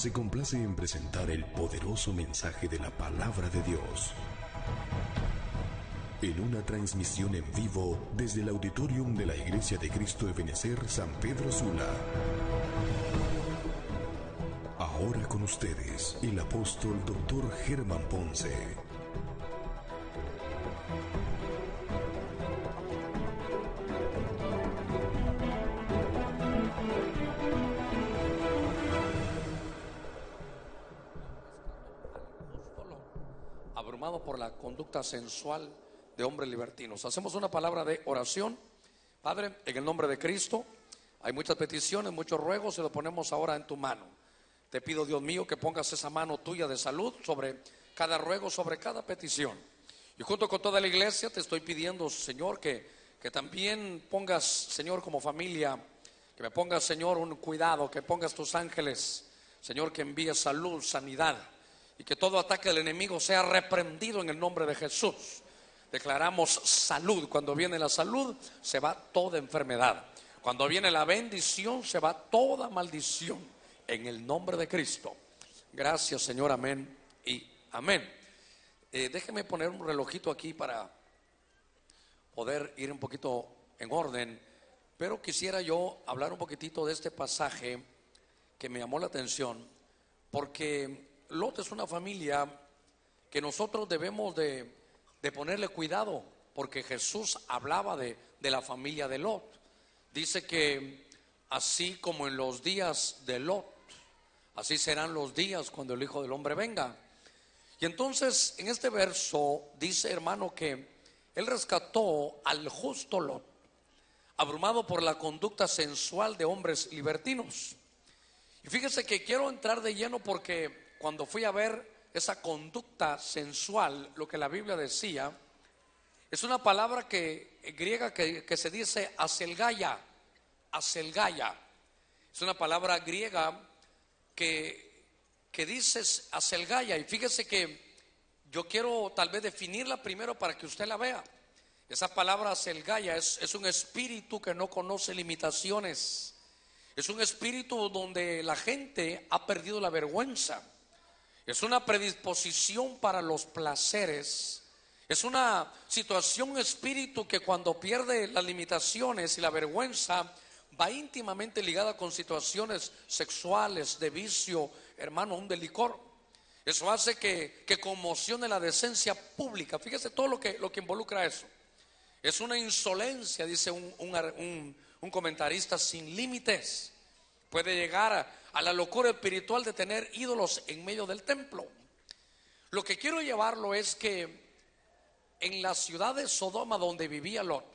se complace en presentar el poderoso mensaje de la palabra de Dios en una transmisión en vivo desde el auditorium de la Iglesia de Cristo Ebenecer San Pedro Sula. Ahora con ustedes, el apóstol Dr. Germán Ponce. Abrumado por la conducta sensual de hombres libertinos. Hacemos una palabra de oración. Padre, en el nombre de Cristo, hay muchas peticiones, muchos ruegos, y lo ponemos ahora en tu mano. Te pido, Dios mío, que pongas esa mano tuya de salud sobre cada ruego, sobre cada petición. Y junto con toda la iglesia te estoy pidiendo, Señor, que también pongas, Señor, como familia, que me pongas, Señor, un cuidado, que pongas tus ángeles, Señor, que envíes salud, sanidad, y que todo ataque del enemigo sea reprendido en el nombre de Jesús. Declaramos salud. Cuando viene la salud, se va toda enfermedad. Cuando viene la bendición, se va toda maldición. En el nombre de Cristo. Gracias, Señor. Amén y amén. Déjeme poner un relojito aquí para poder ir un poquito en orden. Pero quisiera yo hablar un poquitito de este pasaje que me llamó la atención, porque Lot es una familia que nosotros debemos de ponerle cuidado, porque Jesús hablaba de la familia de Lot. Dice que así como en los días de Lot, así serán los días cuando el Hijo del Hombre venga. Y entonces en este verso dice, hermano, que él rescató al justo Lot, abrumado por la conducta sensual de hombres libertinos. Y fíjese que quiero entrar de lleno, porque cuando fui a ver esa conducta sensual, lo que la Biblia decía, es una palabra griega que se dice aselgaya. Aselgaya. Es una palabra griega que dice aselgaya. Y fíjese que yo quiero tal vez definirla primero para que usted la vea. Esa palabra aselgaya es un espíritu que no conoce limitaciones. Es un espíritu donde la gente ha perdido la vergüenza. Es una predisposición para los placeres. Es una situación, espíritu que cuando pierde las limitaciones y la vergüenza, va íntimamente ligada con situaciones sexuales, de vicio, hermano, un de licor. Eso hace que conmocione la decencia pública. Fíjese todo lo que involucra eso. Es una insolencia, dice un comentarista, sin límites. Puede llegar a la locura espiritual de tener ídolos en medio del templo. Lo que quiero llevarlo es que en la ciudad de Sodoma, donde vivía Lot,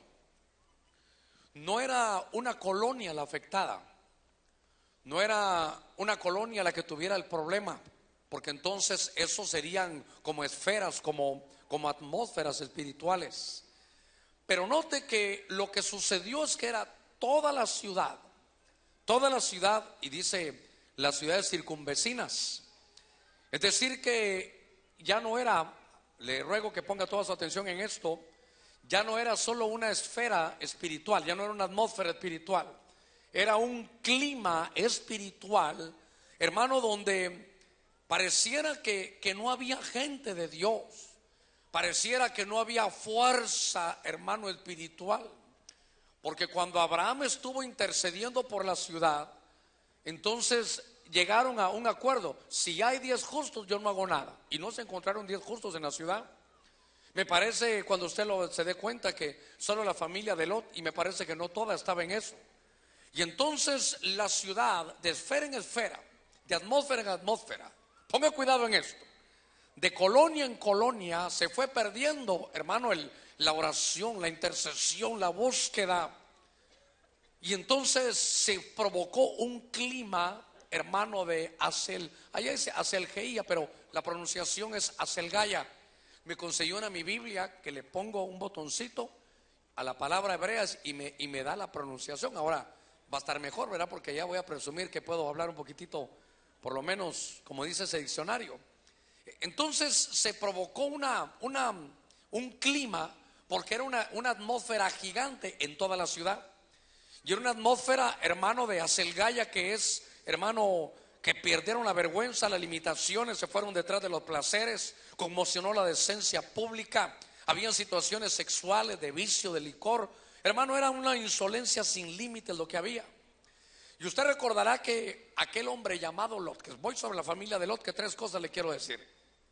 no era una colonia la afectada, no era una colonia la que tuviera el problema, porque entonces esos serían como esferas, como atmósferas espirituales. Pero note que lo que sucedió es que era toda la ciudad, y dice las ciudades circunvecinas. Es decir que ya no era, le ruego que ponga toda su atención en esto, ya no era solo una esfera espiritual, ya no era una atmósfera espiritual, era un clima espiritual, hermano, donde pareciera que no había gente de Dios, pareciera que no había fuerza, hermano, espiritual. Porque cuando Abraham estuvo intercediendo por la ciudad, entonces llegaron a un acuerdo: si hay 10 justos, yo no hago nada. Y no se encontraron 10 justos en la ciudad. Me parece, cuando usted se dé cuenta, que solo la familia de Lot, y me parece que no toda estaba en eso. Y entonces la ciudad, de esfera en esfera, de atmósfera en atmósfera, ponga cuidado en esto, de colonia en colonia se fue perdiendo, hermano, la oración, la intercesión, la búsqueda. Y entonces se provocó un clima, hermano, de allá dice aselgeía, pero la pronunciación es aselgaya. Me consiguió en mi Biblia que le pongo un botoncito a la palabra hebrea y me da la pronunciación. Ahora va a estar mejor, ¿verdad? Porque ya voy a presumir que puedo hablar un poquitito, por lo menos como dice ese diccionario. Entonces se provocó un clima, porque era una atmósfera gigante en toda la ciudad. Y era una atmósfera, hermano, de aselgaya, que es, hermano, que perdieron la vergüenza, las limitaciones, se fueron detrás de los placeres, conmocionó la decencia pública. Habían situaciones sexuales, de vicio, de licor. Hermano, era una insolencia sin límites lo que había. Y usted recordará que aquel hombre llamado Lot, que voy sobre la familia de Lot, que tres cosas le quiero decir.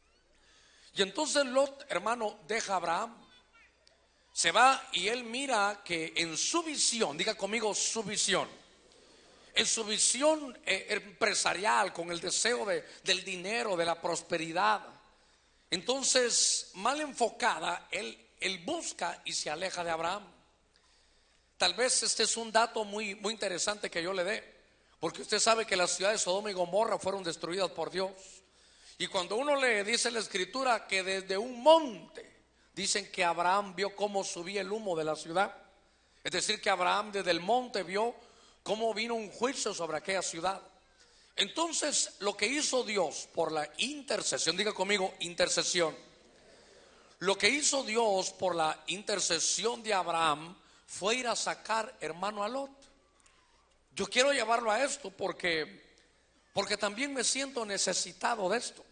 Y entonces Lot, hermano, deja a Abraham, se va y él mira que en su visión, diga conmigo su visión, en su visión empresarial, con el deseo del dinero, de la prosperidad, entonces mal enfocada, él busca y se aleja de Abraham. Tal vez este es un dato muy, muy interesante que yo le dé, porque usted sabe que las ciudades de Sodoma y Gomorra fueron destruidas por Dios. Y cuando uno lee, dice la escritura que desde un monte, dicen que Abraham vio cómo subía el humo de la ciudad. Es decir, que Abraham desde el monte vio cómo vino un juicio sobre aquella ciudad. Entonces, lo que hizo Dios por la intercesión, diga conmigo, intercesión. Lo que hizo Dios por la intercesión de Abraham fue ir a sacar, hermano, a Lot. Yo quiero llevarlo a esto porque también me siento necesitado de esto.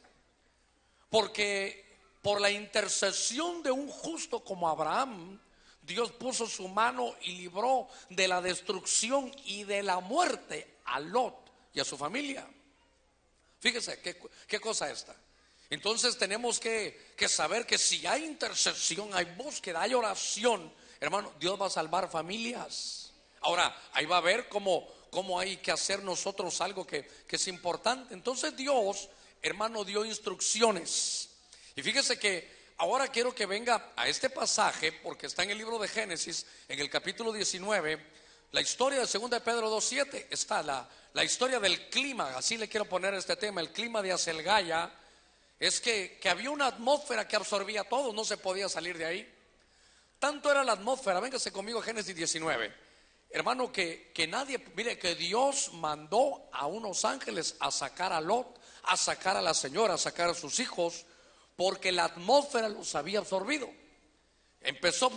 Porque por la intercesión de un justo como Abraham, Dios puso su mano y libró de la destrucción y de la muerte a Lot y a su familia. Fíjese qué cosa esta. Entonces tenemos que saber que si hay intercesión, hay búsqueda, hay oración, hermano, Dios va a salvar familias. Ahora, ahí va a ver cómo hay que hacer nosotros algo que es importante. Entonces Dios, hermano, dio instrucciones. Y fíjese que ahora quiero que venga a este pasaje, porque está en el libro de Génesis, en el capítulo 19, la historia de 2 de Pedro 2:7, está la historia del clima, así le quiero poner este tema, el clima de Azelgaya. Es que había una atmósfera que absorbía todo, no se podía salir de ahí. Tanto era la atmósfera, véngase conmigo a Génesis 19, hermano, que nadie, mire, que Dios mandó a unos ángeles a sacar a Lot, a sacar a la señora, a sacar a sus hijos, porque la atmósfera los había absorbido. Empezó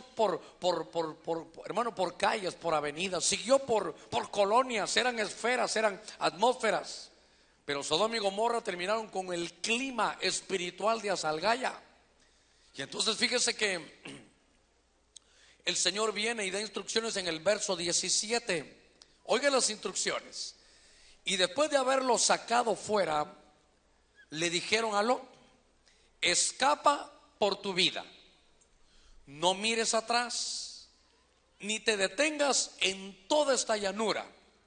hermano, por calles, por avenidas, siguió por colonias, eran esferas, eran atmósferas. Pero Sodoma y Gomorra terminaron con el clima espiritual de Azelgaya. Y entonces fíjese que el Señor viene y da instrucciones en el verso 17. Oiga las instrucciones. Y después de haberlo sacado fuera, le dijeron a Lot: escapa por tu vida, no mires atrás, ni te detengas en toda esta llanura,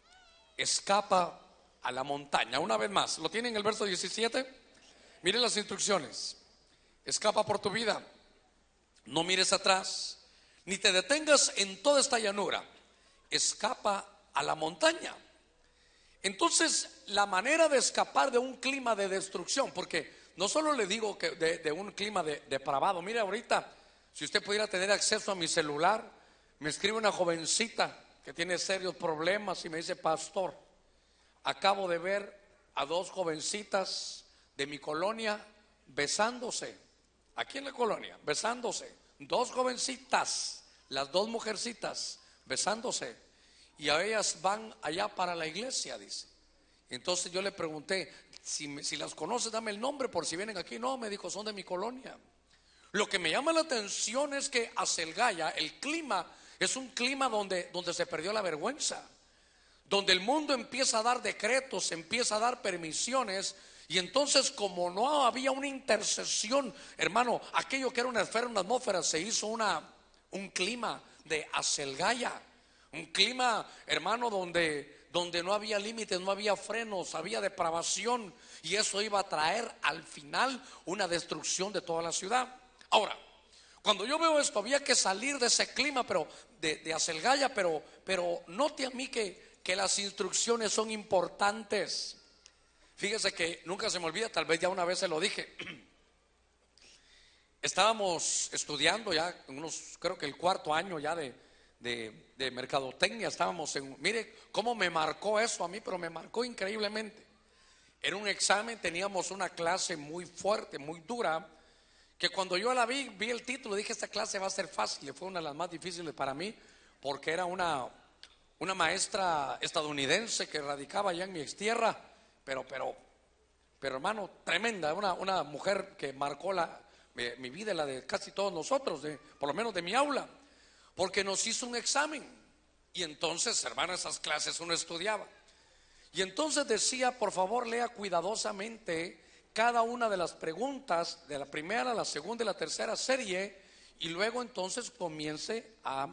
escapa a la montaña. Una vez más, ¿lo tienen en el verso 17? Miren las instrucciones: escapa por tu vida, no mires atrás, ni te detengas en toda esta llanura, escapa a la montaña. Entonces, la manera de escapar de un clima de destrucción, porque no solo le digo que de un clima depravado. Mire, ahorita, si usted pudiera tener acceso a mi celular, me escribe una jovencita que tiene serios problemas y me dice: pastor, acabo de ver a dos jovencitas de mi colonia besándose. Aquí en la colonia, besándose. Dos jovencitas, las dos mujercitas besándose. Y a ellas van allá para la iglesia, dice. Entonces yo le pregunté: si las conoces, dame el nombre por si vienen aquí. No, me dijo, son de mi colonia. Lo que me llama la atención es que Azelgaya, el clima, es un clima donde se perdió la vergüenza, donde el mundo empieza a dar decretos, empieza a dar permisiones. Y entonces, como no había una intercesión, hermano, aquello que era una esfera, una atmósfera, se hizo un clima de Azelgaya. Un clima, hermano, donde no había límites, no había frenos, había depravación. Y eso iba a traer al final una destrucción de toda la ciudad. Ahora, cuando yo veo esto, había que salir de ese clima, pero de Azelgaya, pero note a mí que las instrucciones son importantes. Fíjese que nunca se me olvida, tal vez ya una vez se lo dije. Estábamos estudiando ya, creo que el cuarto año ya de mercadotecnia. Estábamos mire cómo me marcó eso a mí, pero me marcó increíblemente. Era un examen, teníamos una clase muy fuerte, muy dura, que cuando yo la vi el título, dije: esta clase va a ser fácil. Fue una de las más difíciles para mí, porque era una maestra estadounidense que radicaba allá en mi extierra. pero hermano, tremenda, una mujer que marcó mi vida y la de casi todos nosotros, por lo menos de mi aula, porque nos hizo un examen. Y entonces, hermano, esas clases uno estudiaba. Y entonces decía, por favor, lea cuidadosamente cada una de las preguntas de la primera, la segunda y la tercera serie, y luego entonces comience a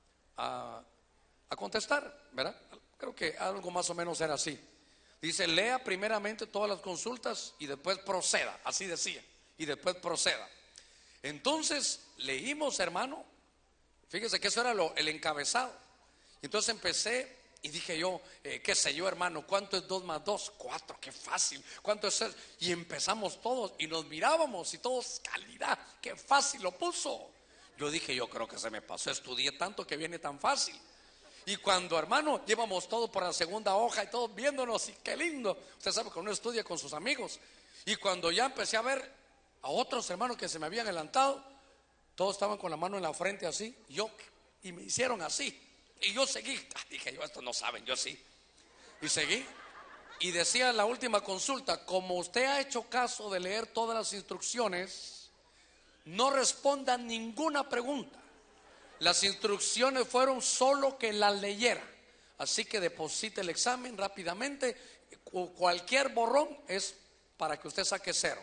contestar, ¿verdad? Creo que algo más o menos era así. Dice, lea primeramente todas las consultas y después proceda, así decía, y después proceda. Entonces leímos, hermano, fíjese que eso era el encabezado. Y entonces empecé y dije yo, qué sé yo, hermano, ¿cuánto es 2 más 2? 4, qué fácil. ¿Cuánto es 6? Y empezamos todos y nos mirábamos y todos, calidad, qué fácil lo puso. Yo dije, yo creo que se me pasó, estudié tanto que viene tan fácil. Y cuando, hermano, llevamos todo por la segunda hoja y todos viéndonos, y qué lindo. Usted sabe que uno estudia con sus amigos. Y cuando ya empecé a ver a otros hermanos que se me habían adelantado, todos estaban con la mano en la frente así, y me hicieron así. Y yo seguí, dije yo, estos no saben, yo sí. Y seguí. Y decía en la última consulta, como usted ha hecho caso de leer todas las instrucciones, no responda ninguna pregunta. Las instrucciones fueron solo que las leyera. Así que deposite el examen rápidamente. Cualquier borrón es para que usted saque 0.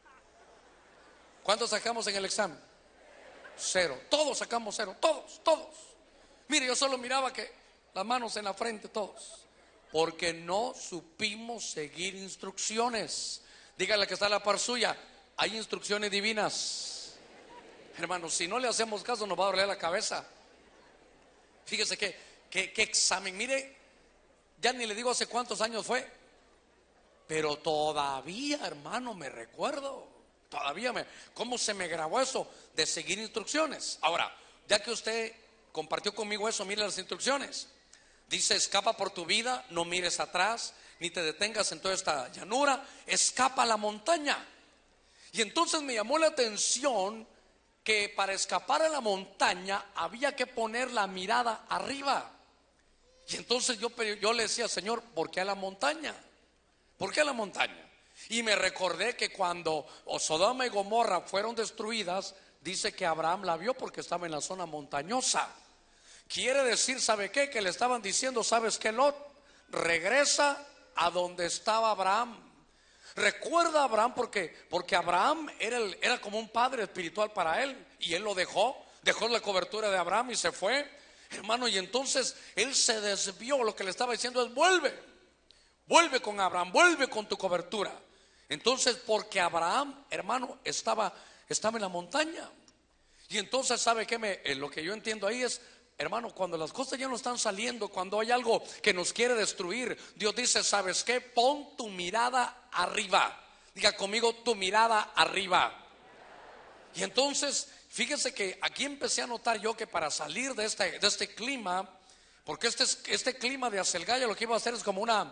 ¿Cuántos sacamos en el examen? 0. Todos sacamos 0. Todos. Mire, yo solo miraba que las manos en la frente, todos. Porque no supimos seguir instrucciones. Dígale que está a la par suya, hay instrucciones divinas. Hermanos, si no le hacemos caso nos va a doler la cabeza. Fíjese que examen, mire, ya ni le digo hace cuántos años fue, pero todavía, hermano, me recuerdo, cómo se me grabó eso de seguir instrucciones. Ahora, ya que usted compartió conmigo eso, mire las instrucciones. Dice, escapa por tu vida, no mires atrás, ni te detengas en toda esta llanura, escapa a la montaña. Y entonces me llamó la atención que para escapar a la montaña había que poner la mirada arriba. Y entonces yo le decía, Señor, ¿por qué a la montaña? ¿Por qué a la montaña? Y me recordé que cuando Sodoma y Gomorra fueron destruidas, dice que Abraham la vio porque estaba en la zona montañosa. Quiere decir, ¿sabe qué? Que le estaban diciendo, ¿sabes qué, Lot? Regresa a donde estaba Abraham. Recuerda a Abraham porque Abraham era como un padre espiritual para él. Y él lo dejó la cobertura de Abraham y se fue, hermano. Y entonces él se desvió. Lo que le estaba diciendo es, vuelve con Abraham, vuelve con tu cobertura. Entonces, porque Abraham, hermano, estaba en la montaña. Y entonces, ¿sabe qué? Lo que yo entiendo ahí es, hermano, cuando las cosas ya no están saliendo, cuando hay algo que nos quiere destruir, Dios dice, ¿sabes qué? Pon tu mirada arriba. Diga conmigo, tu mirada arriba. Y entonces, fíjese que aquí empecé a notar yo que para salir de este clima, porque este clima de Acelgaya lo que iba a hacer es como una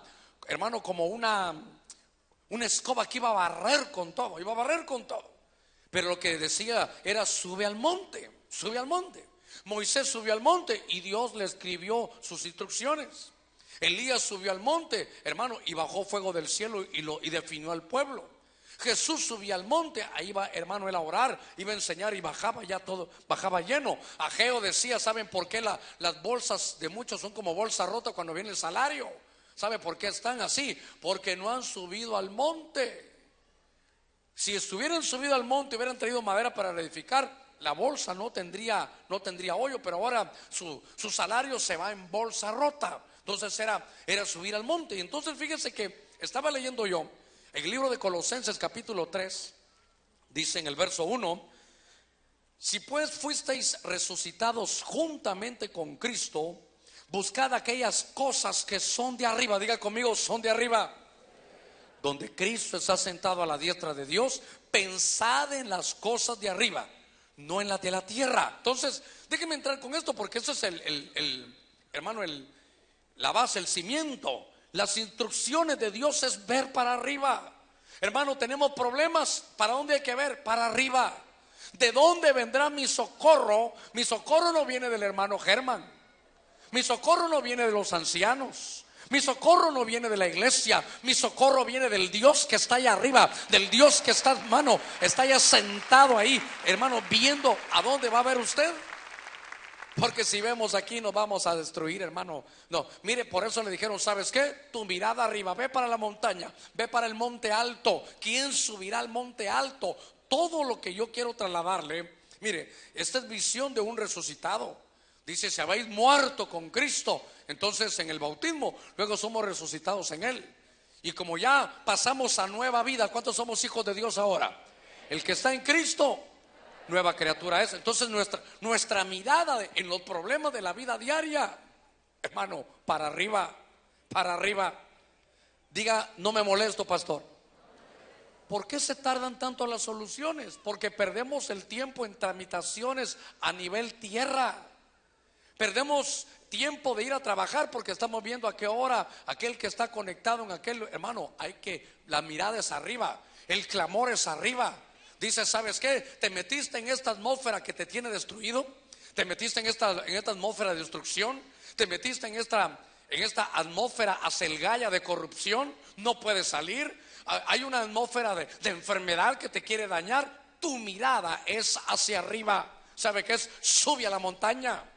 escoba que iba a barrer con todo, Pero lo que decía era, sube al monte. Moisés subió al monte y Dios le escribió sus instrucciones. Elías subió al monte, hermano, y bajó fuego del cielo y definió al pueblo. Jesús subía al monte, ahí iba, hermano, él a orar, iba a enseñar y bajaba ya todo, bajaba lleno. Ageo decía, ¿saben por qué las bolsas de muchos son como bolsa rota cuando viene el salario? ¿Sabe por qué están así? Porque no han subido al monte. Si estuvieran subido al monte, hubieran traído madera para edificar, la bolsa no tendría hoyo, pero ahora su salario se va en bolsa rota. Entonces era subir al monte. Y entonces fíjense que estaba leyendo yo en el libro de Colosenses capítulo 3, dice en el verso 1, si pues fuisteis resucitados juntamente con Cristo, buscad aquellas cosas que son de arriba. Diga conmigo, son de arriba, donde Cristo está sentado a la diestra de Dios. Pensad en las cosas de arriba, no en las de la tierra. Entonces, déjenme entrar con esto, porque eso es hermano, la base, el cimiento. Las instrucciones de Dios es ver para arriba. Hermano, tenemos problemas. ¿Para dónde hay que ver? Para arriba. ¿De dónde vendrá mi socorro? Mi socorro no viene del hermano Germán. Mi socorro no viene de los ancianos. Mi socorro no viene de la iglesia, mi socorro viene del Dios que está allá arriba, del Dios que está, hermano, está ya sentado ahí, hermano, viendo a dónde va a ver usted. Porque si vemos aquí nos vamos a destruir, hermano. No, mire, por eso le dijeron, ¿sabes qué? Tu mirada arriba, ve para la montaña, ve para el monte alto. ¿Quién subirá al monte alto? Todo lo que yo quiero trasladarle, mire, esta es visión de un resucitado. Dice, si habéis muerto con Cristo, entonces en el bautismo, luego somos resucitados en Él. Y como ya pasamos a nueva vida, ¿cuántos somos hijos de Dios ahora? El que está en Cristo, nueva criatura es. Entonces nuestra mirada en los problemas de la vida diaria, hermano, para arriba, para arriba. Diga, no me molesto, pastor. ¿Por qué se tardan tanto las soluciones? Porque perdemos el tiempo en tramitaciones a nivel tierra. Perdemos tiempo de ir a trabajar porque estamos viendo a qué hora aquel que está conectado en aquel, hermano, la mirada es arriba, el clamor es arriba. Dice, ¿sabes qué? Te metiste en esta atmósfera que te tiene destruido, te metiste en esta atmósfera de destrucción, te metiste en esta atmósfera acelgaya de corrupción, no puedes salir. Hay una atmósfera de enfermedad que te quiere dañar. Tu mirada es hacia arriba. ¿Sabe qué es? Sube a la montaña.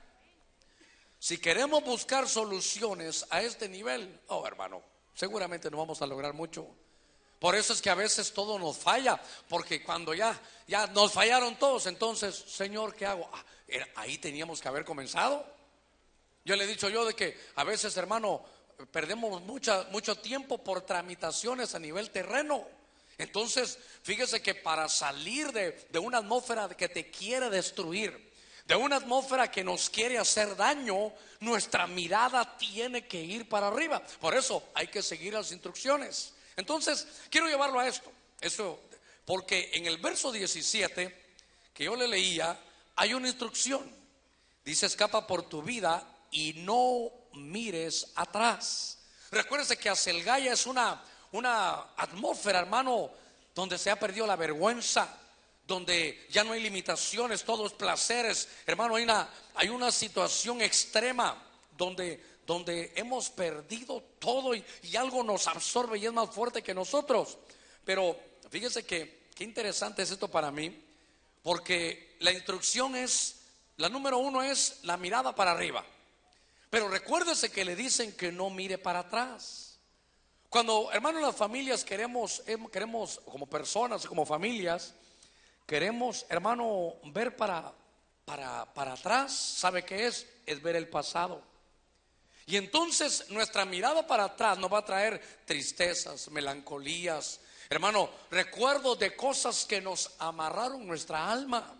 Si queremos buscar soluciones a este nivel, oh hermano, seguramente no vamos a lograr mucho. Por eso es que a veces todo nos falla, porque cuando ya nos fallaron todos, entonces, Señor, ¿qué hago? Ahí teníamos que haber comenzado. Yo le he dicho de que a veces, hermano, perdemos mucho tiempo por tramitaciones a nivel terreno. Entonces, fíjese que para salir de una atmósfera que te quiere destruir, de una atmósfera que nos quiere hacer daño, nuestra mirada tiene que ir para arriba. Por eso hay que seguir las instrucciones. Entonces, quiero llevarlo a esto, porque en el verso 17 que yo le leía, hay una instrucción. Dice, escapa por tu vida y no mires atrás. Recuérdese que Acelgaya es una atmósfera, hermano, donde se ha perdido la vergüenza, donde ya no hay limitaciones, todo es placeres. Hermano, hay una situación extrema donde hemos perdido todo y algo nos absorbe y es más fuerte que nosotros. Pero fíjese que qué interesante es esto para mí, porque la instrucción la número 1 es la mirada para arriba. Pero recuérdese que le dicen que no mire para atrás. Cuando, hermano, las familias queremos como personas, como familias, queremos, hermano, ver para atrás. ¿Sabe qué es? Es ver el pasado. Y entonces nuestra mirada para atrás nos va a traer tristezas, melancolías, hermano, recuerdos de cosas que nos amarraron nuestra alma.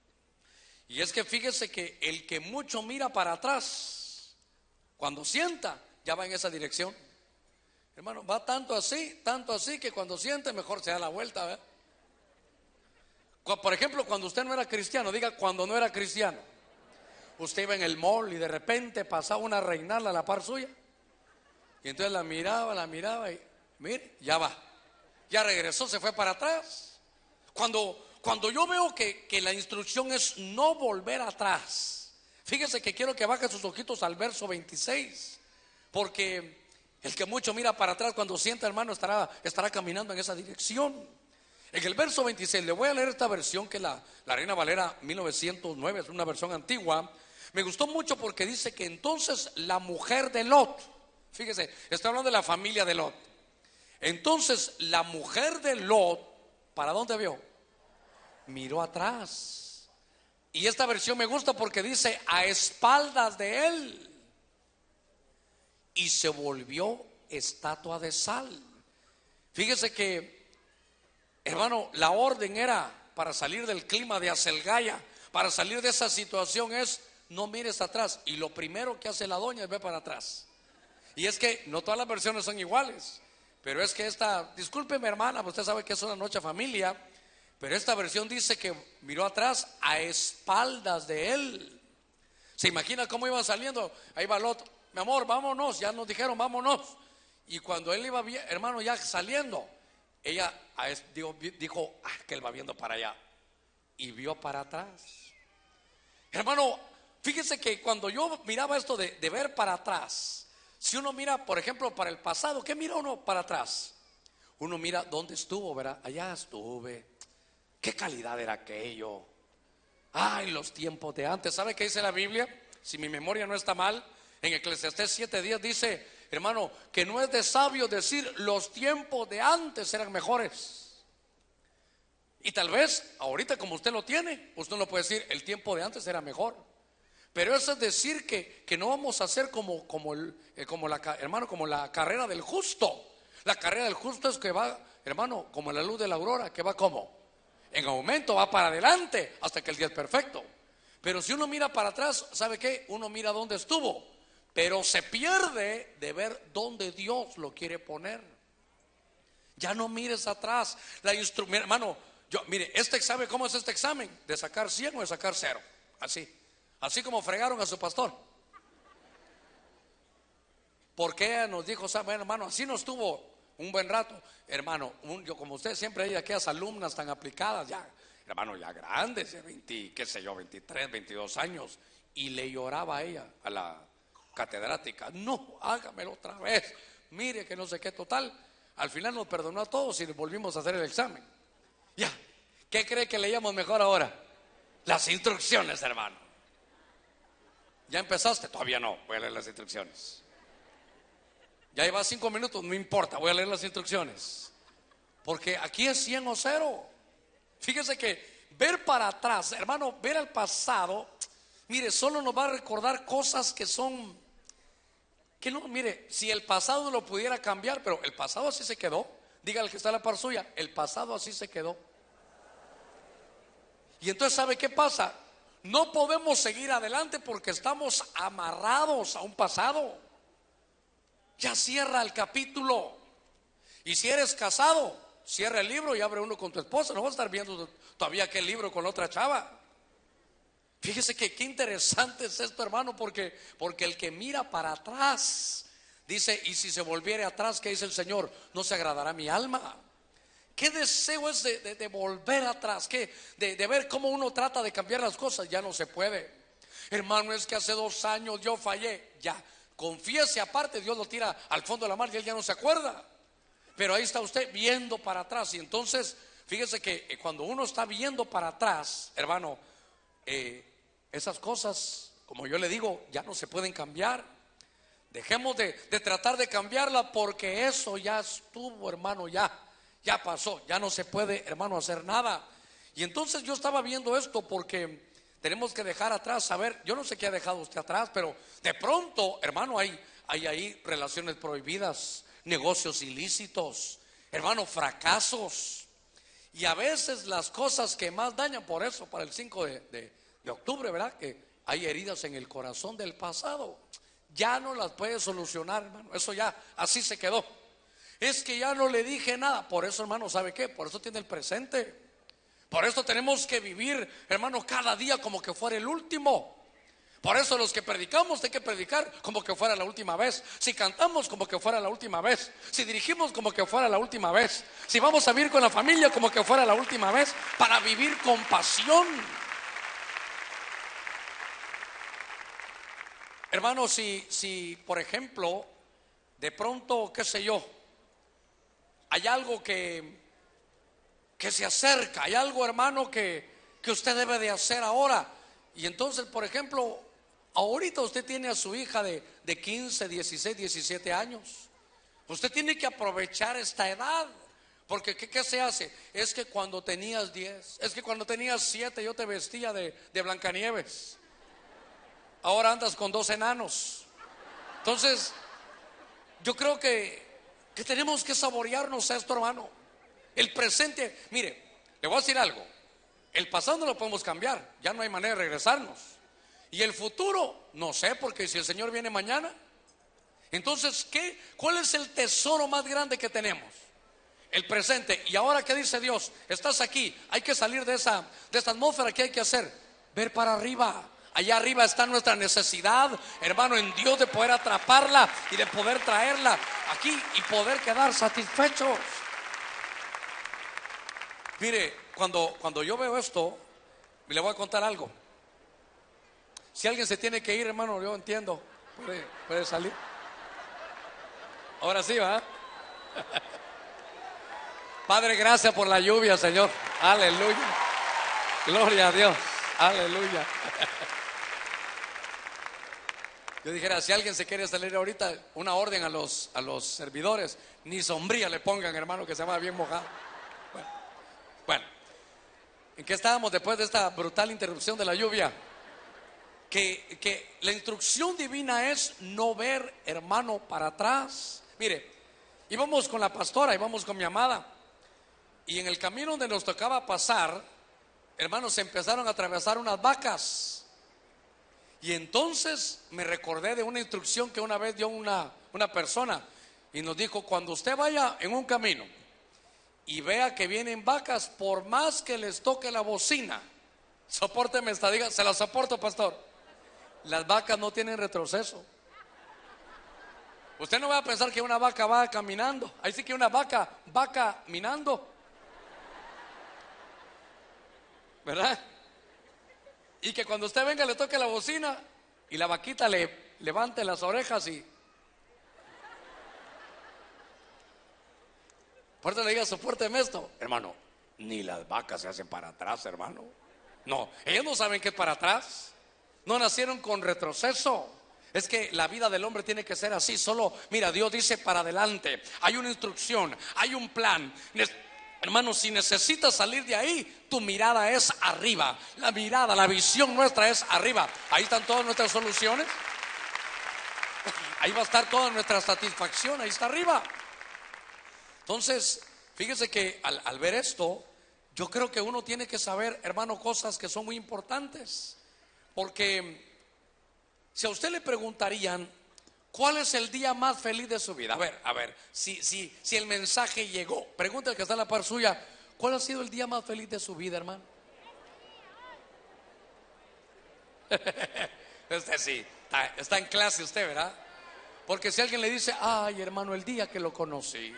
Y es que fíjese que el que mucho mira para atrás, cuando sienta, ya va en esa dirección. Hermano, va tanto así que cuando siente mejor se da la vuelta, ¿verdad? Por ejemplo, cuando usted no era cristiano, diga cuando no era cristiano. Usted iba en el mall y de repente pasaba una reinala a la par suya. Y entonces la miraba y mire, ya va. Ya regresó, se fue para atrás. Cuando yo veo que la instrucción es no volver atrás, fíjese que quiero que baje sus ojitos al verso 26. Porque el que mucho mira para atrás, cuando sienta, hermano, estará caminando en esa dirección. En el verso 26, le voy a leer esta versión que es la Reina Valera 1909, es una versión antigua. Me gustó mucho porque dice que entonces la mujer de Lot, fíjese, está hablando de la familia de Lot. Entonces la mujer de Lot, ¿para dónde vio? Miró atrás. Y esta versión me gusta porque dice a espaldas de él. Y se volvió estatua de sal. Fíjese que, hermano, la orden era para salir del clima de Acelgaya, para salir de esa situación es no mires atrás. Y lo primero que hace la doña es ver para atrás. Y es que no todas las versiones son iguales, pero es que discúlpeme hermana, usted sabe que es una noche familia, pero esta versión dice que miró atrás a espaldas de él. ¿Se imagina cómo iban saliendo? Ahí va Lot, mi amor, vámonos, ya nos dijeron vámonos. Y cuando él iba, hermano, ya saliendo, ella dijo, que él va viendo para allá. Y vio para atrás. Hermano, fíjese que cuando yo miraba esto de ver para atrás, Si uno mira, por ejemplo, para el pasado, ¿qué mira uno para atrás? Uno mira dónde estuvo, ¿verdad? Allá estuve. ¿Qué calidad era aquello? Ay, los tiempos de antes. ¿Sabe qué dice la Biblia? Si mi memoria no está mal, en Eclesiastés 7:10 dice, hermano, que no es de sabio decir los tiempos de antes eran mejores. Y tal vez ahorita como usted lo tiene, usted no puede decir el tiempo de antes era mejor. Pero eso es decir que no vamos a hacer como la carrera del justo. La carrera del justo es que va, hermano, como la luz de la aurora, que va como en aumento, va para adelante hasta que el día es perfecto. Pero si uno mira para atrás, ¿sabe qué? Uno mira dónde estuvo, pero se pierde de ver dónde Dios lo quiere poner. Ya no mires atrás. Hermano, mire, ¿sabe cómo es este examen? ¿De sacar 100 o de sacar 0? Así como fregaron a su pastor. Porque ella nos dijo, bueno, hermano, así no estuvo un buen rato. Hermano, yo como usted siempre hay aquellas alumnas tan aplicadas, ya, hermano, ya grandes, de 20, qué sé yo, 23, 22 años. Y le lloraba a ella, a la catedrática, no, hágamelo otra vez. Mire que no sé qué, total. Al final nos perdonó a todos y volvimos a hacer el examen. Ya, ¿qué cree que leíamos mejor ahora? Las instrucciones, hermano. ¿Ya empezaste? Todavía no, voy a leer las instrucciones. Ya lleva 5 minutos, no importa, voy a leer las instrucciones. Porque aquí es 100 o 0. Fíjese que ver para atrás, hermano, ver al pasado, mire, solo nos va a recordar cosas que son, que no, mire, si el pasado no lo pudiera cambiar, pero el pasado así se quedó. Diga al que está a la par suya, el pasado así se quedó. Y entonces, ¿sabe qué pasa? No podemos seguir adelante porque estamos amarrados a un pasado. Ya cierra el capítulo. Y si eres casado, cierra el libro y abre uno con tu esposa. No vas a estar viendo todavía aquel libro con otra chava. Fíjese que qué interesante es esto, hermano, porque el que mira para atrás dice, y si se volviere atrás, ¿qué dice el Señor? No se agradará mi alma. Qué deseo es de volver atrás, de ver cómo uno trata de cambiar las cosas. Ya no se puede. Hermano, es que hace 2 años yo fallé. Ya, confiese aparte, Dios lo tira al fondo de la mar y él ya no se acuerda. Pero ahí está usted viendo para atrás. Y entonces, fíjese que cuando uno está viendo para atrás, hermano, esas cosas, como yo le digo, ya no se pueden cambiar. Dejemos de tratar de cambiarla porque eso ya estuvo, hermano, ya pasó, ya no se puede, hermano, hacer nada. Y entonces yo estaba viendo esto porque tenemos que dejar atrás, saber, yo no sé qué ha dejado usted atrás, pero de pronto, hermano, hay ahí relaciones prohibidas, negocios ilícitos, hermano, fracasos. Y a veces las cosas que más dañan, por eso, para el 5 de octubre, ¿verdad? Que hay heridas en el corazón del pasado. Ya no las puede solucionar, hermano, eso ya, así se quedó. Es que ya no le dije nada. Por eso, hermano, ¿sabe qué? Por eso tiene el presente. Por eso tenemos que vivir, hermano, cada día como que fuera el último. Por eso los que predicamos hay que predicar como que fuera la última vez. Si cantamos como que fuera la última vez. Si dirigimos como que fuera la última vez. Si vamos a vivir con la familia como que fuera la última vez. Para vivir con pasión. Hermano, si por ejemplo, de pronto, qué sé yo, hay algo que se acerca, hay algo, hermano, que usted debe de hacer ahora. Y entonces, por ejemplo, ahorita usted tiene a su hija de 15, 16, 17 años. Usted tiene que aprovechar esta edad. Porque ¿qué se hace? Es que cuando tenías 10, es que cuando tenías 7 yo te vestía de Blancanieves. Ahora andas con 2 enanos. Entonces, yo creo que tenemos que saborearnos esto, hermano. El presente, mire, le voy a decir algo. El pasado no lo podemos cambiar, ya no hay manera de regresarnos. Y el futuro, no sé, porque si el Señor viene mañana. Entonces, ¿cuál es el tesoro más grande que tenemos? El presente. Y ahora, ¿qué dice Dios? Estás aquí, hay que salir de esta atmósfera. ¿Qué hay que hacer? Ver para arriba. Allá arriba está nuestra necesidad, hermano, en Dios, de poder atraparla y de poder traerla aquí y poder quedar satisfechos. Mire, cuando yo veo esto, le voy a contar algo. Si alguien se tiene que ir, hermano, yo entiendo, puede salir. Ahora sí, ¿va? Padre, gracias por la lluvia, Señor. Aleluya. Gloria a Dios. Aleluya. Yo dijera, si alguien se quiere salir ahorita, una orden a los servidores, ni sombría le pongan, hermano, que se va bien mojado. Bueno, ¿en qué estábamos después de esta brutal interrupción de la lluvia? Que la instrucción divina es no ver, hermano, para atrás. Mire, íbamos con la pastora, íbamos con mi amada, y en el camino donde nos tocaba pasar, hermanos, se empezaron a atravesar unas vacas. Y entonces me recordé de una instrucción que una vez dio una persona y nos dijo: cuando usted vaya en un camino y vea que vienen vacas, por más que les toque la bocina, sopórteme esta, diga, se la soporto, pastor. Las vacas no tienen retroceso. Usted no va a pensar que una vaca va caminando. Ahí sí que una vaca va caminando, ¿verdad? Y que cuando usted venga le toque la bocina y la vaquita le levante las orejas y... Por eso le diga, sopórteme esto. Hermano, ni las vacas se hacen para atrás, hermano. No, ellos no saben qué es para atrás. No nacieron con retroceso. Es que la vida del hombre tiene que ser así. Solo, mira, Dios dice para adelante. Hay una instrucción, hay un plan. Hermano, si necesitas salir de ahí, tu mirada es arriba. La mirada, la visión nuestra es arriba. Ahí están todas nuestras soluciones. Ahí va a estar toda nuestra satisfacción. Ahí está arriba. Entonces, fíjese que al ver esto, yo creo que uno tiene que saber, hermano, cosas que son muy importantes. Porque si a usted le preguntarían ¿cuál es el día más feliz de su vida? A ver, si el mensaje llegó, pregunta al que está en la par suya, ¿cuál ha sido el día más feliz de su vida, hermano? Usted sí, está en clase usted, ¿verdad? Porque si alguien le dice, ay, hermano, el día que lo conocí,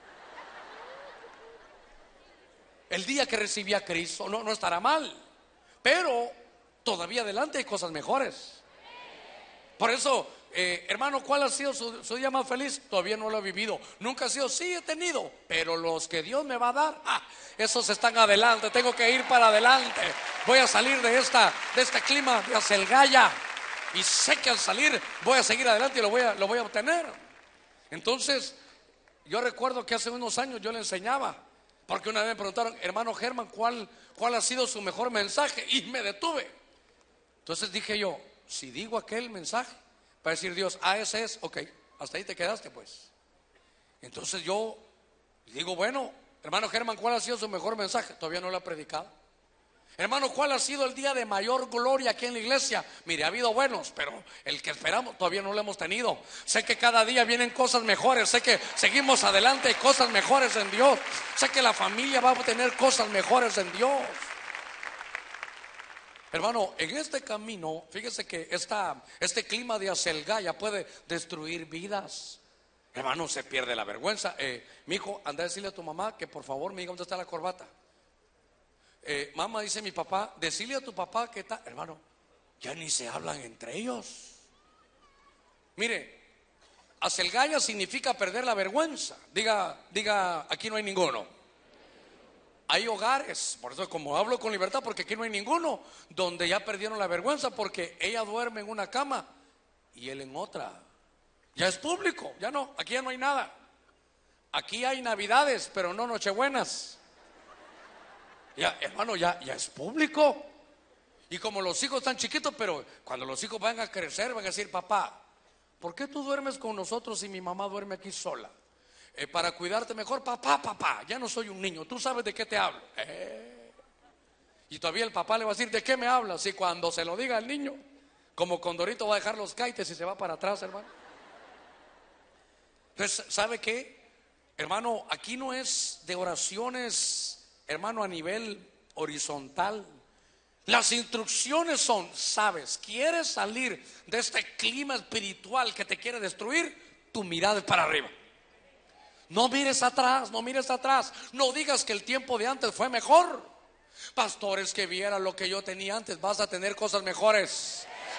el día que recibí a Cristo, no estará mal, pero todavía adelante hay cosas mejores. Por eso, hermano, ¿cuál ha sido su día más feliz? Todavía no lo he vivido. Nunca ha sido, sí he tenido, pero los que Dios me va a dar, esos están adelante. Tengo que ir para adelante. Voy a salir de este clima de acelgaya, y sé que al salir voy a seguir adelante y lo voy a obtener. Entonces, yo recuerdo que hace unos años yo le enseñaba, porque una vez me preguntaron, hermano Germán, ¿cuál ha sido su mejor mensaje? Y me detuve. Entonces dije yo, si digo aquel mensaje, va a decir Dios, ese es, ok, hasta ahí te quedaste pues. Entonces yo digo, bueno, hermano Germán, ¿cuál ha sido su mejor mensaje? Todavía no lo ha predicado. Hermano, ¿cuál ha sido el día de mayor gloria aquí en la iglesia? Mire, ha habido buenos, pero el que esperamos todavía no lo hemos tenido. Sé que cada día vienen cosas mejores, sé que seguimos adelante, hay cosas mejores en Dios. Sé que la familia va a tener cosas mejores en Dios. Hermano, en este camino, fíjese que este clima de acelgaya puede destruir vidas. Hermano, se pierde la vergüenza. Mi hijo, anda a decirle a tu mamá que por favor me diga dónde está la corbata. Mamá, dice mi papá, decirle a tu papá que está. Hermano, ya ni se hablan entre ellos. Mire, acelgaya significa perder la vergüenza. Diga, aquí no hay ninguno. Hay hogares, por eso como hablo con libertad, porque aquí no hay ninguno, donde ya perdieron la vergüenza, porque ella duerme en una cama y él en otra. Ya es público, ya no, aquí ya no hay nada. Aquí hay navidades, pero no nochebuenas. Ya, hermano, ya es público. Y como los hijos están chiquitos, pero cuando los hijos van a crecer, van a decir, papá, ¿por qué tú duermes con nosotros y mi mamá duerme aquí sola? Para cuidarte mejor. Papá, ya no soy un niño, tú sabes de qué te hablo. Y todavía el papá le va a decir, ¿de qué me hablas? Y cuando se lo diga al niño, como Condorito va a dejar los caites y se va para atrás, hermano. Entonces, ¿sabe qué? Hermano, aquí no es de oraciones, hermano, a nivel horizontal. Las instrucciones son, sabes, quieres salir de este clima espiritual que te quiere destruir, tu mirada es para arriba. No mires atrás, no digas que el tiempo de antes fue mejor. Pastores, que vieran lo que yo tenía antes, vas a tener cosas mejores.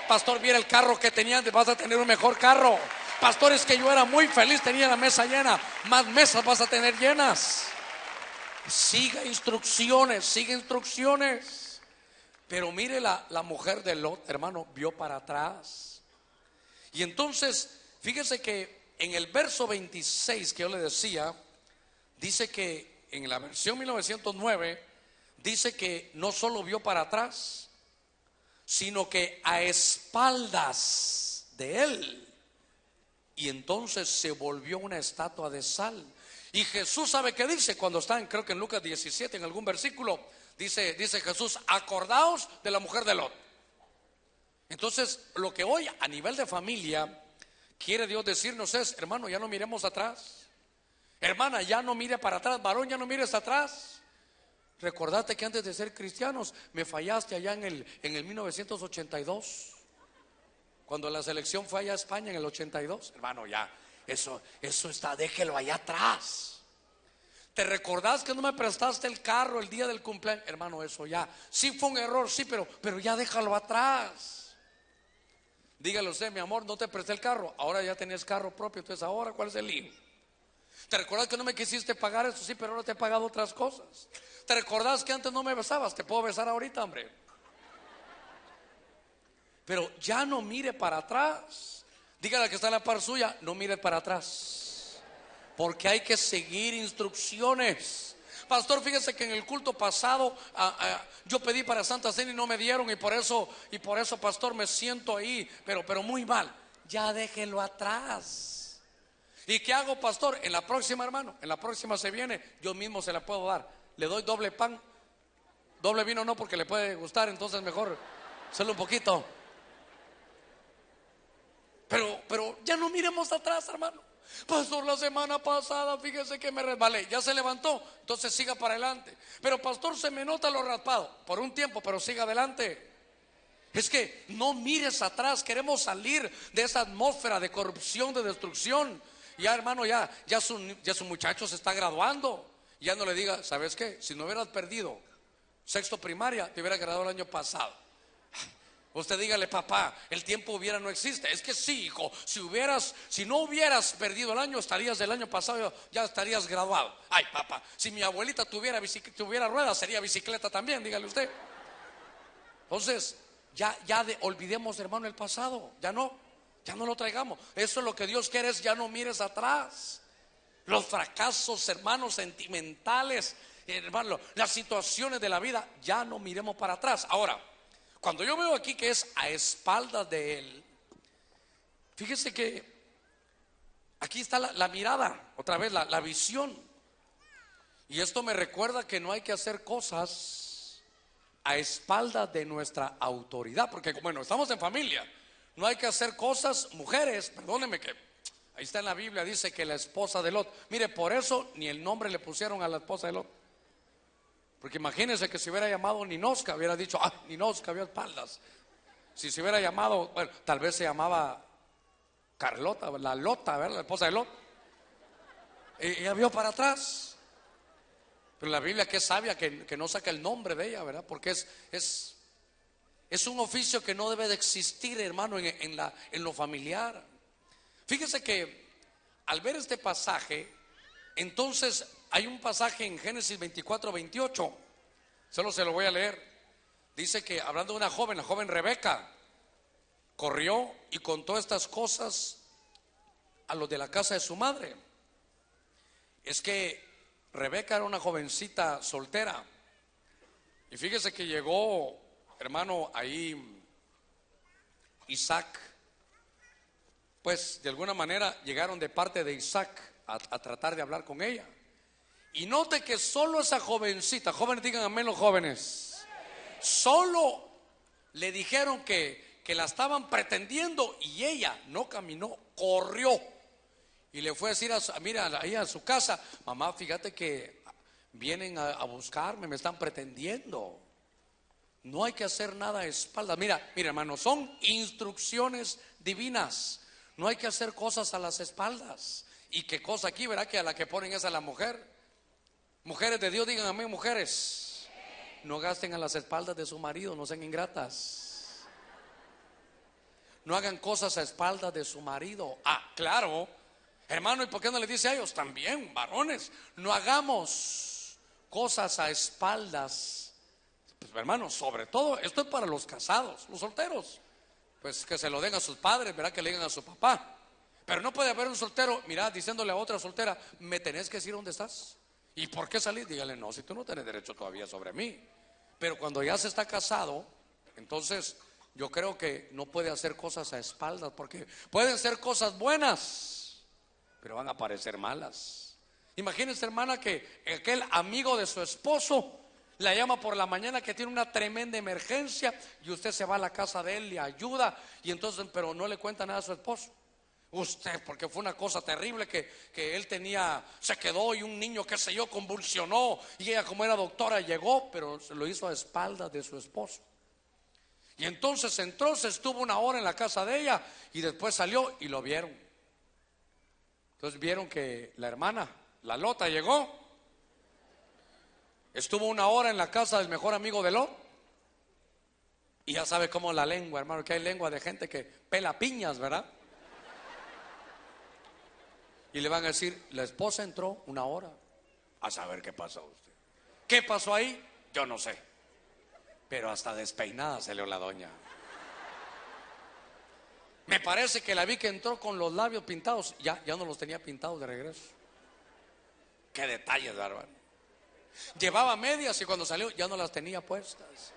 Pastor, viera el carro que tenía, vas a tener un mejor carro. Pastor, es que yo era muy feliz, tenía la mesa llena. Más mesas vas a tener llenas. Siga instrucciones, sigue instrucciones. Pero mire, la mujer de Lot, hermano, vio para atrás. Y entonces, fíjese que en el verso 26 que yo le decía, dice que en la versión 1909, dice que no solo vio para atrás, sino que a espaldas de él. Y entonces se volvió una estatua de sal. Y Jesús, ¿sabe qué dice? Cuando está en, creo que en Lucas 17, en algún versículo, dice Jesús: acordaos de la mujer de Lot. Entonces, lo que hoy a nivel de familia quiere Dios decirnos es: hermano, ya no miremos atrás. Hermana, ya no mire para atrás. Varón, ya no mires atrás. Recordate que antes de ser cristianos me fallaste allá en el 1982, cuando la selección fue allá a España en el 82. Hermano, ya, eso está, déjelo allá atrás. ¿Te recordás que no me prestaste el carro el día del cumpleaños? Hermano, eso ya, sí fue un error, sí, pero ya déjalo atrás. Dígale usted: mi amor, no te presté el carro, ahora ya tenés carro propio, entonces ahora, ¿cuál es el lío? ¿Te recordás que no me quisiste pagar eso? Sí, pero ahora te he pagado otras cosas. ¿Te recordás que antes no me besabas? Te puedo besar ahorita, hombre. Pero ya no mire para atrás. Dígale al que está en la par suya: no mire para atrás, porque hay que seguir instrucciones. Pastor, fíjese que en el culto pasado yo pedí para Santa Cena y no me dieron, y por eso, pastor, me siento ahí, pero muy mal. Ya déjelo atrás. ¿Y qué hago, pastor? En la próxima, hermano, en la próxima se viene, yo mismo se la puedo dar. Le doy doble pan, doble vino no, porque le puede gustar, entonces mejor solo un poquito. Pero ya no miremos atrás, hermano. Pastor, la semana pasada fíjese que me resbalé, ya se levantó, entonces siga para adelante. Pero pastor, se me nota lo raspado, por un tiempo, pero siga adelante. Es que no mires atrás. Queremos salir de esa atmósfera de corrupción, de destrucción. Ya, hermano, ya su muchacho se está graduando. Ya no le diga: ¿sabes qué? Si no hubieras perdido sexto primaria, te hubiera graduado el año pasado. Usted dígale: papá, el tiempo hubiera no existe. Es que sí, hijo, si no hubieras perdido el año, estarías del año pasado, ya estarías graduado. Ay, papá, si mi abuelita tuviera ruedas, sería bicicleta también, dígale usted. Entonces, olvidemos, hermano, el pasado. Ya no lo traigamos. Eso es lo que Dios quiere, es: ya no mires atrás. Los fracasos, hermanos, sentimentales, hermano, las situaciones de la vida, ya no miremos para atrás. Ahora, cuando yo veo aquí que es a espaldas de él, fíjese que aquí está la mirada, otra vez la visión. Y esto me recuerda que no hay que hacer cosas a espaldas de nuestra autoridad, porque bueno, estamos en familia. No hay que hacer cosas, mujeres, perdónenme, que ahí está en la Biblia, dice que la esposa de Lot. Mire, por eso ni el nombre le pusieron a la esposa de Lot. Porque imagínense que si hubiera llamado Ninosca, hubiera dicho: Ninosca había espaldas. Si se hubiera llamado, bueno, tal vez se llamaba Carlota, la Lota, ¿verdad? La esposa de Lot. Ella vio para atrás. Pero la Biblia, que es sabia, que no saca el nombre de ella, ¿verdad? Porque es un oficio que no debe de existir, hermano, en lo familiar. Fíjese que al ver este pasaje, entonces hay un pasaje en Génesis 24-28. Solo se lo voy a leer. Dice que, hablando de una joven, la joven Rebeca, corrió y contó estas cosas a los de la casa de su madre. Es que Rebeca era una jovencita soltera. Y fíjese que llegó, hermano, ahí Isaac. Pues de alguna manera llegaron de parte de Isaac a tratar de hablar con ella. Y note que solo esa jovencita, jóvenes, digan amén los jóvenes, solo le dijeron que la estaban pretendiendo, y ella no caminó, corrió y le fue a decir mira, ahí a su casa: mamá, fíjate que vienen a buscarme, me están pretendiendo. No hay que hacer nada a espaldas. Mira, hermano, son instrucciones divinas. No hay que hacer cosas a las espaldas. ¿Y qué cosa aquí, verá? Que a la que ponen es a la mujer. Mujeres de Dios, digan amén, mujeres. No gasten a las espaldas de su marido, no sean ingratas. no hagan cosas a espaldas de su marido. Ah, claro, hermano, ¿y por qué no le dice a ellos también, varones? No hagamos cosas a espaldas. Pues hermano, sobre todo, esto es para los casados. Los solteros, pues que se lo den a sus padres, verá, que le digan a su papá. Pero no puede haber un soltero, mira, diciéndole a otra soltera, me tenés que decir dónde estás. ¿Y por qué salir? Dígale, no, si tú no tienes derecho todavía sobre mí. Pero cuando ya se está casado, entonces yo creo que no puede hacer cosas a espaldas, porque pueden ser cosas buenas, pero van a parecer malas. Imagínense, hermana, que aquel amigo de su esposo la llama por la mañana que tiene una tremenda emergencia y usted se va a la casa de él, le ayuda y entonces, pero no le cuenta nada a su esposo. Usted, porque fue una cosa terrible que él tenía, se quedó y un niño, qué sé yo, convulsionó y ella, como era doctora, llegó, pero se lo hizo a espaldas de su esposo. Y entonces entró, se estuvo una hora en la casa de ella y después salió y lo vieron. Entonces vieron que la hermana, la Lota, llegó, estuvo una hora en la casa del mejor amigo de Lot. Y ya sabe cómo la lengua, hermano, que hay lengua de gente que pela piñas, ¿verdad? Y le van a decir, la esposa entró una hora. A saber qué pasó usted. ¿Qué pasó ahí? Yo no sé. Pero hasta despeinada salió la doña. Me parece que la vi que entró con los labios pintados. Ya no los tenía pintados de regreso. Qué detalles, bárbaro. Llevaba medias y cuando salió ya no las tenía puestas.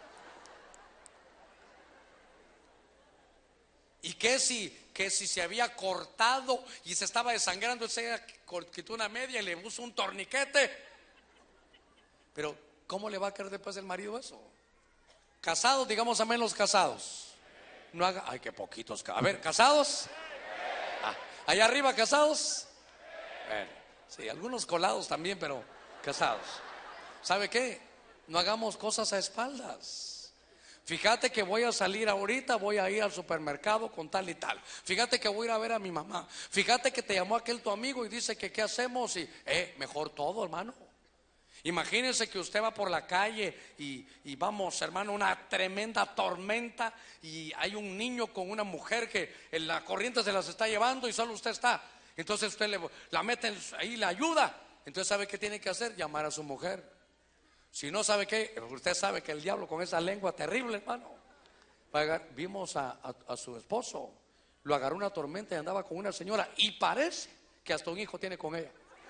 ¿Y qué si se había cortado y se estaba desangrando? Se quitó una media y le puso un torniquete. Pero ¿cómo le va a querer después el marido eso? Casados, digamos amén los casados. No haga, ay, qué poquitos. A ver, ¿casados? Allá arriba, ¿casados? Sí, algunos colados también, pero casados. ¿Sabe qué? No hagamos cosas a espaldas. Fíjate que voy a salir ahorita, voy a ir al supermercado con tal y tal. Fíjate que voy a ir a ver a mi mamá. Fíjate que te llamó aquel tu amigo y dice que qué hacemos y mejor todo, hermano. Imagínense que usted va por la calle y vamos, hermano, una tremenda tormenta y hay un niño con una mujer que en la corriente se las está llevando y solo usted está. Entonces usted la mete ahí, la ayuda. Entonces ¿sabe qué tiene que hacer? Llamar a su mujer. Si no sabe qué, usted sabe que el diablo con esa lengua terrible, hermano. Vimos a su esposo, lo agarró una tormenta y andaba con una señora y parece que hasta un hijo tiene con ella.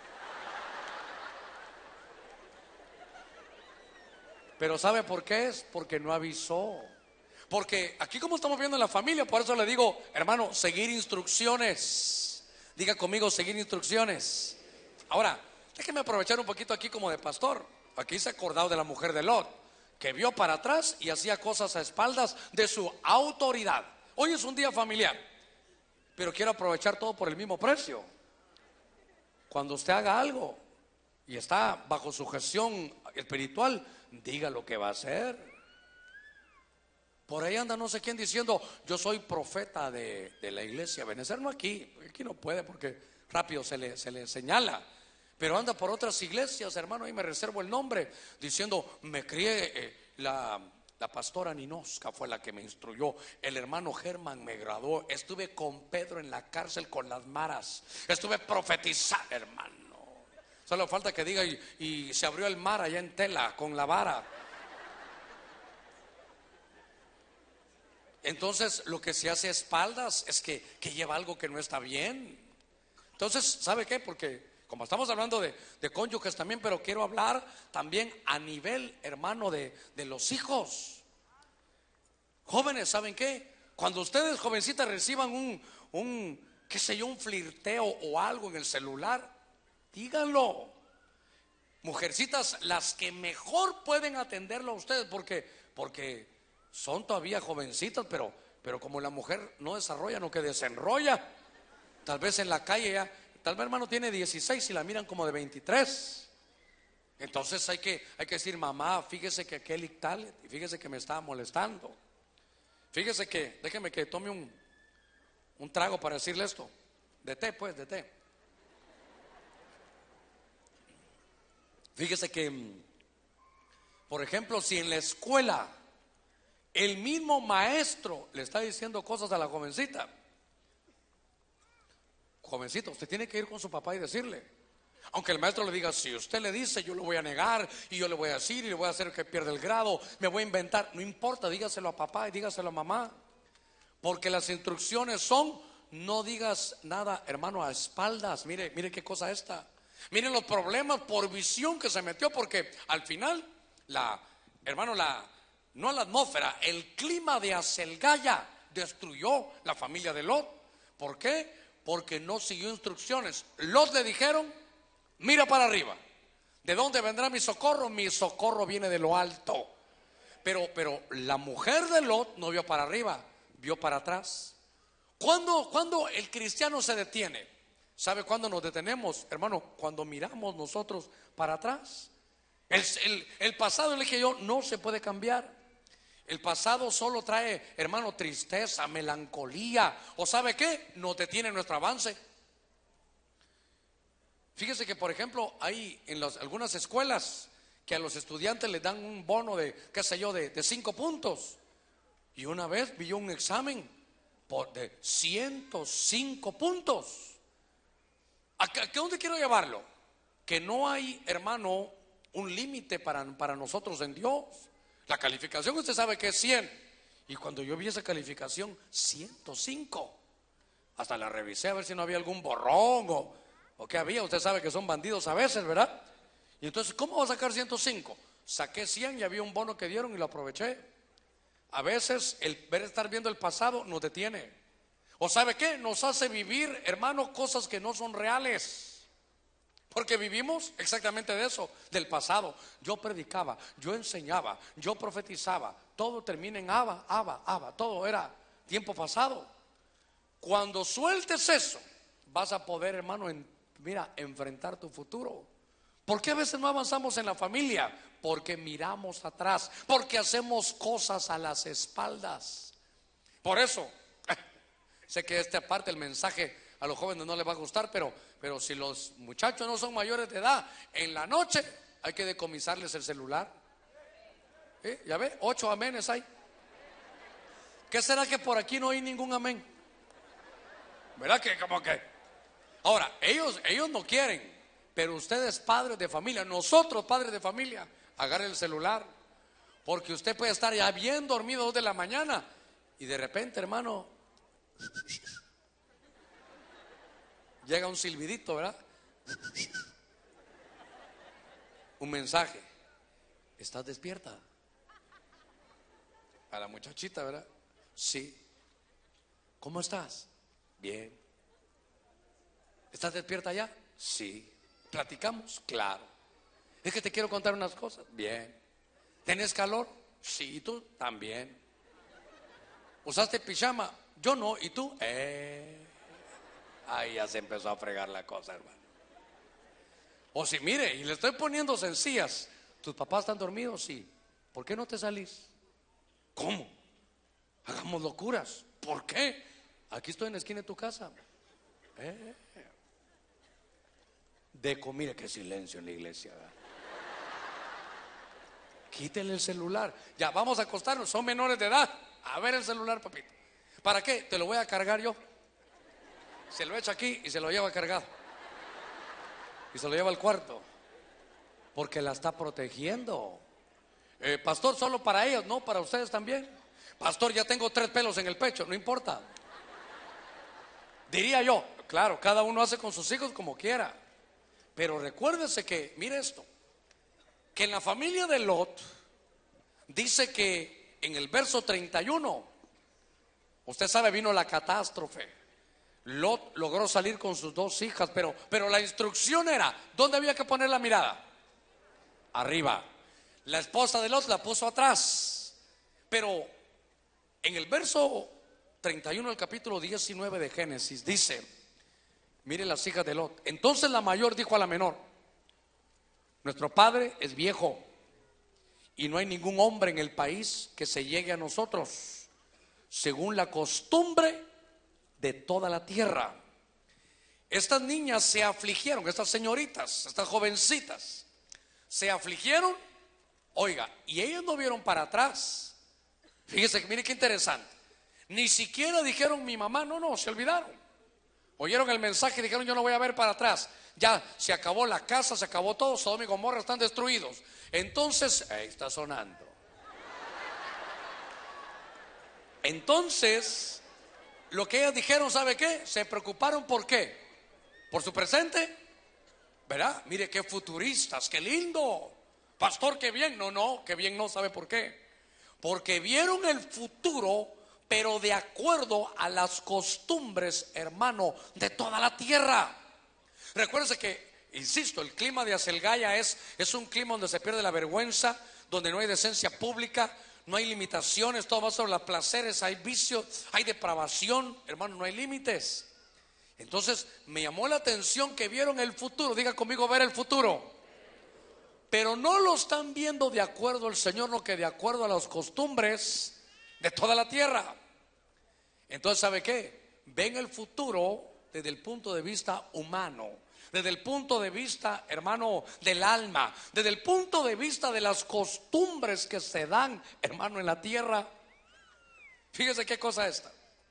Pero ¿sabe por qué es? Porque no avisó. Porque aquí, como estamos viendo en la familia, por eso le digo, hermano, seguir instrucciones. Diga conmigo, seguir instrucciones. Ahora, déjeme aprovechar un poquito aquí como de pastor. Aquí se ha acordado de la mujer de Lot, que vio para atrás y hacía cosas a espaldas de su autoridad. Hoy es un día familiar, pero quiero aprovechar todo por el mismo precio. Cuando usted haga algo y está bajo su gestión espiritual, diga lo que va a hacer. Por ahí anda no sé quién diciendo, yo soy profeta de la iglesia Benecer. No aquí no puede porque rápido se le señala. Pero anda por otras iglesias, hermano, ahí me reservo el nombre, diciendo, me crié, la pastora Ninosca fue la que me instruyó, el hermano Germán me graduó, estuve con Pedro en la cárcel con las maras, estuve profetizando, hermano. Solo falta que diga, y se abrió el mar allá en Tela con la vara. Entonces lo que se hace a espaldas es que lleva algo que no está bien. Entonces, ¿sabe qué? Porque como estamos hablando de cónyuges también, pero quiero hablar también a nivel, hermano, de los hijos. Jóvenes, ¿saben qué? Cuando ustedes, jovencitas, reciban qué sé yo, un flirteo o algo en el celular, díganlo. Mujercitas, las que mejor pueden atenderlo a ustedes, porque son todavía jovencitas, pero como la mujer no desarrolla, no que desenrolla. Tal vez en la calle ya, tal vez hermano tiene 16 y la miran como de 23. Entonces hay que decir, mamá, fíjese que aquel y tal, y fíjese que me estaba molestando. Fíjese que, déjeme que tome un trago para decirle esto. De té, pues, de té. Fíjese que, por ejemplo, si en la escuela el mismo maestro le está diciendo cosas a la jovencita. Jovencito, usted tiene que ir con su papá y decirle. Aunque el maestro le diga, si usted le dice, yo lo voy a negar, y yo le voy a decir, y le voy a hacer que pierda el grado, me voy a inventar. No importa, dígaselo a papá y dígaselo a mamá. Porque las instrucciones son, no digas nada, hermano, a espaldas. Mire qué cosa esta. Miren los problemas por visión que se metió, porque al final, no la atmósfera, el clima de Azelgaya destruyó la familia de Lot. ¿Por qué? Porque no siguió instrucciones. Lot le dijeron, mira para arriba. ¿De dónde vendrá mi socorro? Mi socorro viene de lo alto. Pero la mujer de Lot no vio para arriba, vio para atrás. ¿Cuándo el cristiano se detiene? ¿Sabe cuándo nos detenemos, hermano? Cuando miramos nosotros para atrás. El pasado, le dije yo, no se puede cambiar. El pasado solo trae, hermano, tristeza, melancolía. ¿O sabe qué? Nos detiene nuestro avance. Fíjese que, por ejemplo, hay en algunas escuelas que a los estudiantes les dan un bono de, qué sé yo, de 5 puntos. Y una vez vi un examen de 105 puntos. ¿A dónde quiero llevarlo? Que no hay, hermano, un límite para nosotros en Dios. La calificación usted sabe que es 100. Y cuando yo vi esa calificación, 105. Hasta la revisé a ver si no había algún borrón o qué había. Usted sabe que son bandidos a veces, ¿verdad? Y entonces, ¿cómo va a sacar 105? Saqué 100 y había un bono que dieron y lo aproveché. A veces el estar viendo el pasado nos detiene. ¿O sabe qué? Nos hace vivir, hermano, cosas que no son reales. Porque vivimos exactamente de eso, del pasado. Yo predicaba, yo enseñaba, yo profetizaba. Todo termina en Abba. Todo era tiempo pasado. Cuando sueltes eso, vas a poder, hermano, enfrentar tu futuro. ¿Por qué a veces no avanzamos en la familia? Porque miramos atrás, porque hacemos cosas a las espaldas. Por eso, sé que esta parte del mensaje a los jóvenes no les va a gustar, pero si los muchachos no son mayores de edad, en la noche hay que decomisarles el celular. ¿Ya ve? 8 amenes hay. ¿Qué será que por aquí no hay ningún amén? ¿Verdad que como que? Ahora, ellos no quieren, pero ustedes padres de familia, nosotros padres de familia, agarren el celular, porque usted puede estar ya bien dormido 2 de la mañana y de repente, hermano, llega un silbidito, ¿verdad? Un mensaje. ¿Estás despierta? A la muchachita, ¿verdad? Sí. ¿Cómo estás? Bien. ¿Estás despierta ya? Sí. ¿Platicamos? Claro. Es que te quiero contar unas cosas. Bien. ¿Tenés calor? Sí. ¿Y tú? También. ¿Usaste pijama? Yo no. ¿Y tú? Ahí ya se empezó a fregar la cosa, hermano. O si mire, y le estoy poniendo sencillas. ¿Tus papás están dormidos? Sí. ¿Por qué no te salís? ¿Cómo? Hagamos locuras. ¿Por qué? Aquí estoy en la esquina de tu casa. Mire qué silencio en la iglesia, ¿verdad? Quítele el celular. Ya, vamos a acostarnos, son menores de edad. A ver el celular, papito. ¿Para qué? Te lo voy a cargar yo. Se lo echa aquí y se lo lleva cargado. Y se lo lleva al cuarto. Porque la está protegiendo. Pastor, solo para ellos, no, para ustedes también. Pastor, ya tengo 3 pelos en el pecho, no importa. Diría yo, claro, cada uno hace con sus hijos como quiera. Pero recuérdese que, mire esto, que en la familia de Lot, dice que en el verso 31, usted sabe, vino la catástrofe. Lot logró salir con sus 2 hijas, pero la instrucción era, ¿dónde había que poner la mirada? Arriba. La esposa de Lot la puso atrás. Pero en el verso 31 del capítulo 19 de Génesis dice, mire las hijas de Lot. Entonces la mayor dijo a la menor, nuestro padre es viejo y no hay ningún hombre en el país que se llegue a nosotros, según la costumbre de toda la tierra. Estas niñas se afligieron, estas señoritas, estas jovencitas, se afligieron, oiga, y ellos no vieron para atrás. Fíjese que mire qué interesante. Ni siquiera dijeron mi mamá, no, se olvidaron. Oyeron el mensaje y dijeron yo no voy a ver para atrás. Ya se acabó la casa, se acabó todo, Sodoma y Gomorra están destruidos. Entonces, ahí está sonando. Entonces, lo que ellas dijeron, ¿sabe qué? Se preocuparon ¿por qué? Por su presente, ¿verdad? Mire qué futuristas, qué lindo. Pastor, qué bien. No, qué bien no, ¿sabe por qué? Porque vieron el futuro, pero de acuerdo a las costumbres, hermano, de toda la tierra. Recuérdense que, insisto, el clima de Acelgaya es un clima donde se pierde la vergüenza, donde no hay decencia pública, no hay limitaciones, todo va sobre los placeres, hay vicios, hay depravación, hermano, no hay límites. Entonces me llamó la atención que vieron el futuro. Diga conmigo, ver el futuro. Pero no lo están viendo de acuerdo al Señor, no, que de acuerdo a las costumbres de toda la tierra. Entonces, ¿sabe qué? Ven el futuro desde el punto de vista humano, desde el punto de vista, hermano, del alma, desde el punto de vista de las costumbres que se dan, hermano, en la tierra. Fíjese qué cosa esta.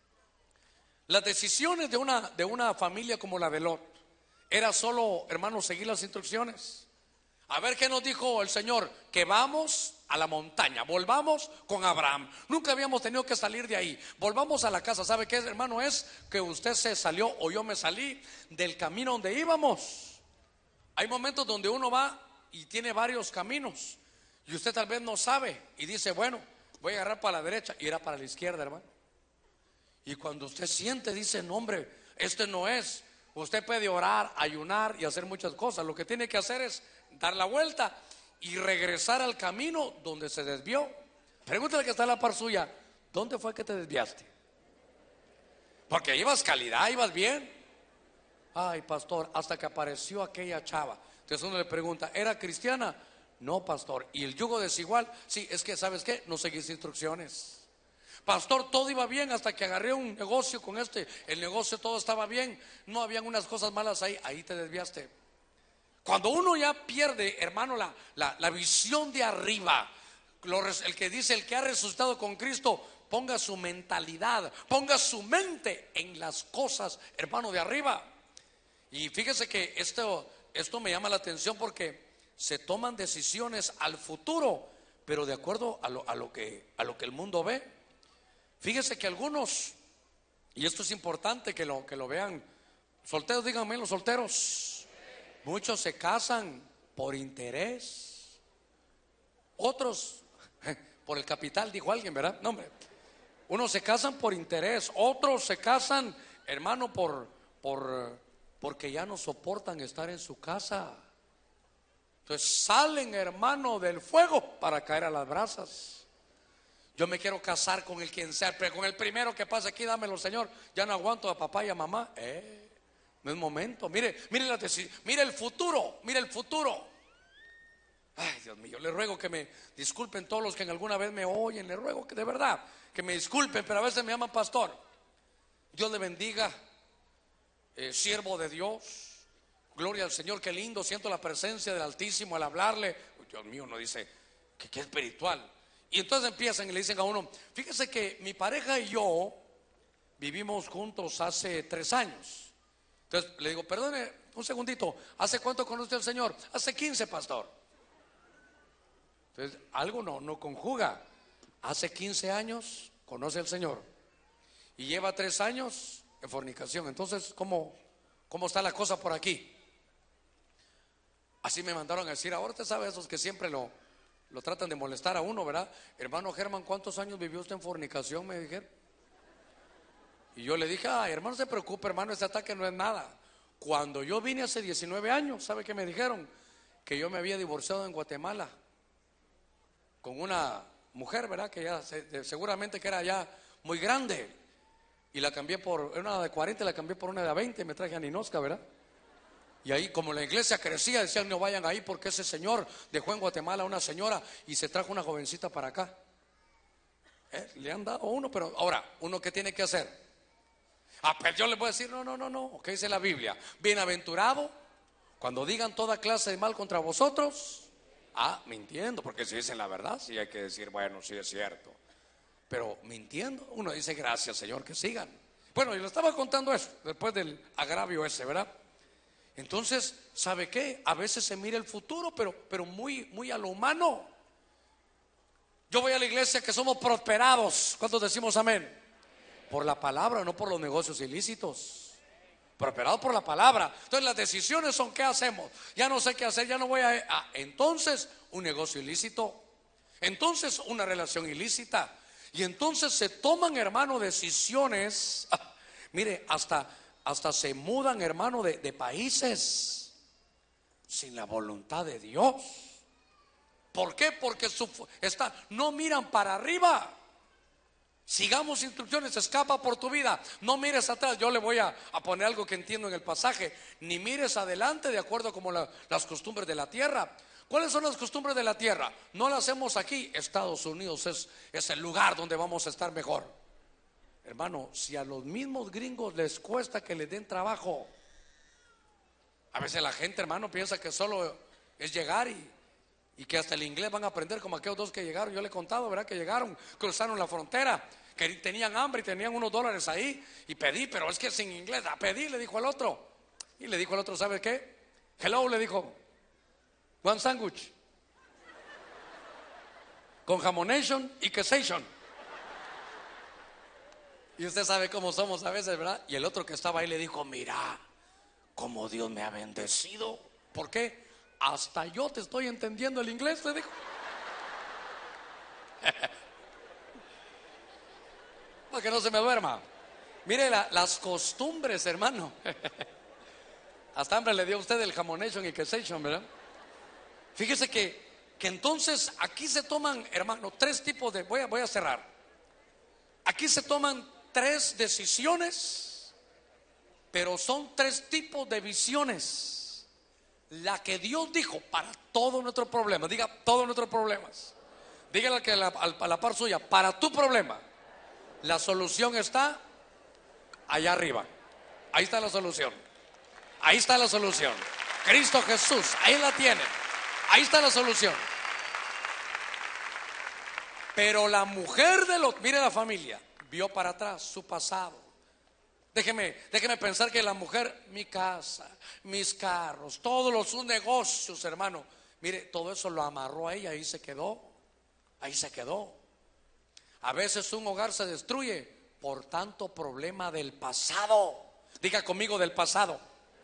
Las decisiones de una familia como la de Lot era solo, hermano, seguir las instrucciones. A ver qué nos dijo el Señor, que vamos a la montaña, volvamos con Abraham. Nunca habíamos tenido que salir de ahí. Volvamos a la casa. ¿Sabe qué, hermano? Es que usted se salió o yo me salí del camino donde íbamos. Hay momentos donde uno va y tiene varios caminos y usted tal vez no sabe y dice, bueno, voy a agarrar para la derecha y era para la izquierda, hermano. Y cuando usted siente, dice, no, hombre, este no es. Usted puede orar, ayunar y hacer muchas cosas. Lo que tiene que hacer es dar la vuelta y regresar al camino donde se desvió. Pregúntale al que está a la par suya, ¿dónde fue que te desviaste? Porque ibas calidad, ibas bien. Ay, pastor, hasta que apareció aquella chava. Entonces uno le pregunta, ¿era cristiana? No, pastor. ¿Y el yugo desigual? Sí, es que, ¿sabes qué? No seguís instrucciones. Pastor, todo iba bien hasta que agarré un negocio con el negocio todo estaba bien, no habían unas cosas malas ahí te desviaste. Cuando uno ya pierde, hermano, la visión de arriba, el que dice, el que ha resucitado con Cristo, ponga su mentalidad, ponga su mente en las cosas, hermano, de arriba. Y fíjese que esto me llama la atención porque se toman decisiones al futuro, pero de acuerdo a lo que el mundo ve. Fíjese que algunos, y esto es importante que lo vean, solteros, díganme los solteros, muchos se casan por interés, otros por el capital, dijo alguien, ¿verdad? No, hombre, unos se casan por interés, otros se casan, hermano, porque ya no soportan estar en su casa. Entonces salen, hermano, del fuego para caer a las brasas. Yo me quiero casar con el quien sea, pero con el primero que pase aquí, dámelo, Señor. Ya no aguanto a papá y a mamá. No es momento. Mire el futuro, mire el futuro. Ay, Dios mío, le ruego que me disculpen todos los que en alguna vez me oyen. Le ruego que de verdad, que me disculpen, pero a veces me llaman pastor. Dios le bendiga, siervo de Dios. Gloria al Señor, qué lindo. Siento la presencia del Altísimo al hablarle. Dios mío, no dice que espiritual. Y entonces empiezan y le dicen a uno, fíjese que mi pareja y yo vivimos juntos hace 3 años. Entonces le digo, perdone un segundito, ¿hace cuánto conoce al Señor? Hace 15, pastor. Entonces algo no conjuga. Hace 15 años conoce al Señor y lleva 3 años en fornicación. Entonces, ¿cómo está la cosa por aquí? Así me mandaron a decir. Ahora usted sabe esos que siempre lo tratan de molestar a uno, ¿verdad? Hermano Germán, ¿cuántos años vivió usted en fornicación? Me dijeron. Y yo le dije, ay, hermano, no se preocupe, hermano, este ataque no es nada. Cuando yo vine hace 19 años, ¿sabe qué me dijeron? Que yo me había divorciado en Guatemala con una mujer, ¿verdad? Que ya seguramente que era ya muy grande. Y la cambié por una de 40, la cambié por una de 20 y me traje a Ninosca, ¿verdad? Y ahí, como la iglesia crecía, decían, no vayan ahí porque ese señor dejó en Guatemala a una señora y se trajo una jovencita para acá. Le han dado uno, pero ahora, ¿uno qué tiene que hacer? Pero yo le voy a decir, no, ¿qué dice la Biblia? Bienaventurado cuando digan toda clase de mal contra vosotros. Mintiendo, porque si dicen la verdad, sí hay que decir, bueno, sí es cierto. pero mintiendo. Uno dice, gracias Señor, que sigan. Bueno, y le estaba contando eso después del agravio ese, ¿verdad? Entonces, ¿sabe qué? A veces se mira el futuro, pero muy, muy a lo humano. Yo voy a la iglesia que somos prosperados. ¿Cuántos decimos amén? Por la palabra, no por los negocios ilícitos. Prosperados por la palabra. Entonces las decisiones son, ¿qué hacemos? Ya no sé qué hacer, ya no voy a entonces un negocio ilícito. Entonces una relación ilícita. Y entonces se toman, hermano, decisiones. Mire, hasta se mudan, hermano, de países sin la voluntad de Dios. ¿Por qué? Porque no miran para arriba. Sigamos instrucciones, escapa por tu vida. No mires atrás. Yo le voy a poner algo que entiendo en el pasaje. Ni mires adelante de acuerdo como las costumbres de la tierra. ¿Cuáles son las costumbres de la tierra? No las hacemos aquí. Estados Unidos es el lugar donde vamos a estar mejor. Hermano, si a los mismos gringos les cuesta que les den trabajo. A veces la gente, hermano, piensa que solo es llegar y que hasta el inglés van a aprender, como aquellos dos que llegaron. Yo le he contado, ¿verdad? Que llegaron, cruzaron la frontera, que tenían hambre y tenían unos dólares ahí. Y pedí, pero es que sin inglés. A pedir, le dijo al otro. Y le dijo al otro, ¿sabe qué? Hello, le dijo. One sandwich. Con jamonation y quesation. Y usted sabe cómo somos a veces, ¿verdad? Y el otro que estaba ahí le dijo, mira, cómo Dios me ha bendecido. ¿Por qué? Hasta yo te estoy entendiendo el inglés, le dijo. Para que no se me duerma. Mire las costumbres, hermano. Hasta hambre le dio a usted el jamonation y quesation, ¿verdad? Fíjese que entonces aquí se toman, hermano, tres tipos de... Voy a cerrar. Aquí se toman tres decisiones, pero son tres tipos de visiones. La que Dios dijo para todos nuestros problemas. Diga, todos nuestros problemas. Dígale que a la par suya, para tu problema, la solución está allá arriba. Ahí está la solución. Ahí está la solución. Cristo Jesús, ahí la tiene. Ahí está la solución. Pero la mujer mire la familia, vio para atrás su pasado. Déjeme pensar que la mujer, mi casa, mis carros, todos sus negocios, hermano, mire, todo eso lo amarró a ella, ahí se quedó. Ahí se quedó. A veces un hogar se destruye por tanto problema del pasado. Diga conmigo, del pasado.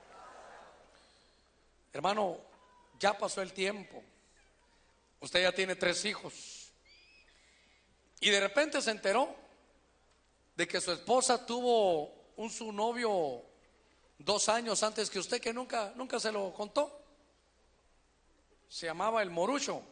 Hermano, ya pasó el tiempo. Usted ya tiene 3 hijos. Y de repente se enteró de que su esposa tuvo su novio 2 años antes que usted, que nunca se lo contó. Se llamaba el Morucho.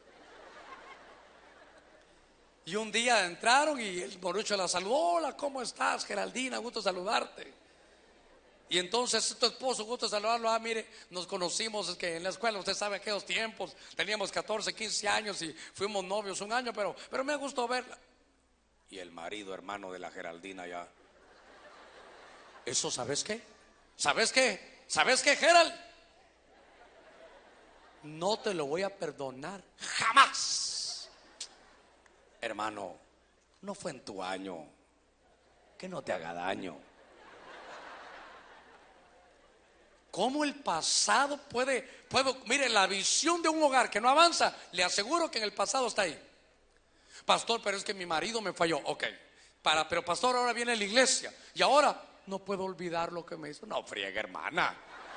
Y un día entraron y el Morucho la saludó. Hola, ¿cómo estás, Geraldina? Gusto saludarte. Y entonces tu esposo, gusto saludarlo. Mire, nos conocimos, es que en la escuela, usted sabe, aquellos tiempos teníamos 14, 15 años y fuimos novios 1 año, pero me gustó verla. Y el marido, hermano de la Geraldina, ya. Eso, ¿sabes qué? ¿Sabes qué? ¿Sabes qué, Gerald? No te lo voy a perdonar jamás. Hermano, no fue en tu año. Que no te haga daño. ¿Cómo el pasado mire, la visión de un hogar que no avanza, le aseguro que en el pasado está ahí. Pastor, pero es que mi marido me falló. Ok, pero pastor, ahora viene la iglesia y ahora no puedo olvidar lo que me hizo. No friegue, hermana.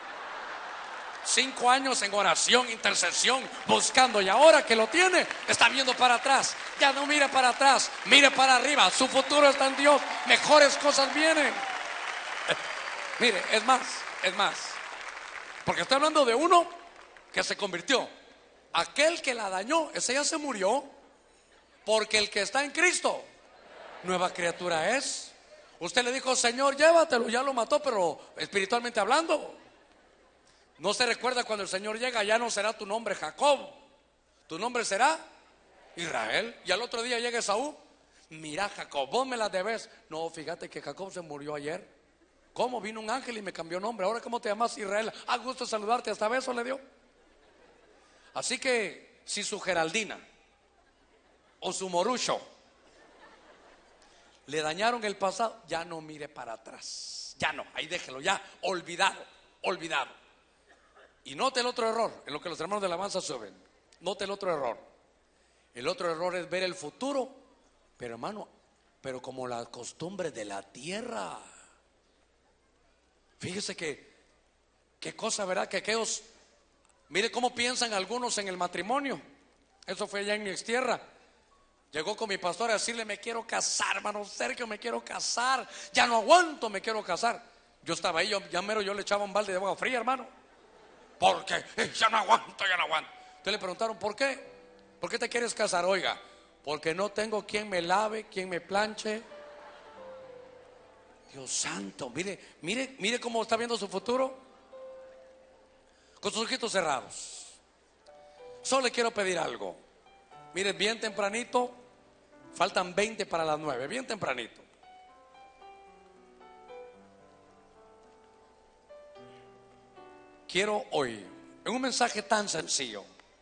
5 años en oración, intercesión, buscando, y ahora que lo tiene, está viendo para atrás. Ya no mire para atrás, mire para arriba. Su futuro está en Dios, mejores cosas vienen. Mire, es más, porque estoy hablando de uno que se convirtió. Aquel que la dañó, ese ya se murió. Porque el que está en Cristo, nueva criatura es. Usted le dijo, Señor, llévatelo, ya lo mató, pero espiritualmente hablando. No se recuerda cuando el Señor llega, ya no será tu nombre Jacob, tu nombre será Israel. Y al otro día llega Esaú, mira, Jacob, vos me la debes. No, fíjate que Jacob se murió ayer. ¿Cómo? Vino un ángel y me cambió nombre. Ahora, ¿cómo te llamas? Israel. Gusto saludarte, hasta beso le dio. Así que si su Geraldina o su Morucho le dañaron el pasado, ya no mire para atrás. Ya no, ahí déjelo, ya, olvidado, olvidado. Y note el otro error, en lo que los hermanos de alabanza suben. Note el otro error. El otro error es ver el futuro, pero hermano, pero como la costumbre de la tierra. Fíjese que qué cosa, ¿verdad? Que aquellos, mire cómo piensan algunos en el matrimonio. Eso fue allá en mi extierra. Llegó con mi pastor a decirle: me quiero casar, hermano Sergio, me quiero casar, ya no aguanto, me quiero casar. Yo estaba ahí, yo le echaba un balde de agua fría, hermano, porque ya no aguanto, ya no aguanto. Entonces le preguntaron: ¿por qué? ¿Por qué te quieres casar? Oiga, porque no tengo quien me lave, quien me planche. Dios santo, mire cómo está viendo su futuro, con sus ojitos cerrados. Solo le quiero pedir algo. Mire, bien tempranito, faltan 20 para las 9, bien tempranito. Quiero hoy, en un mensaje tan sencillo,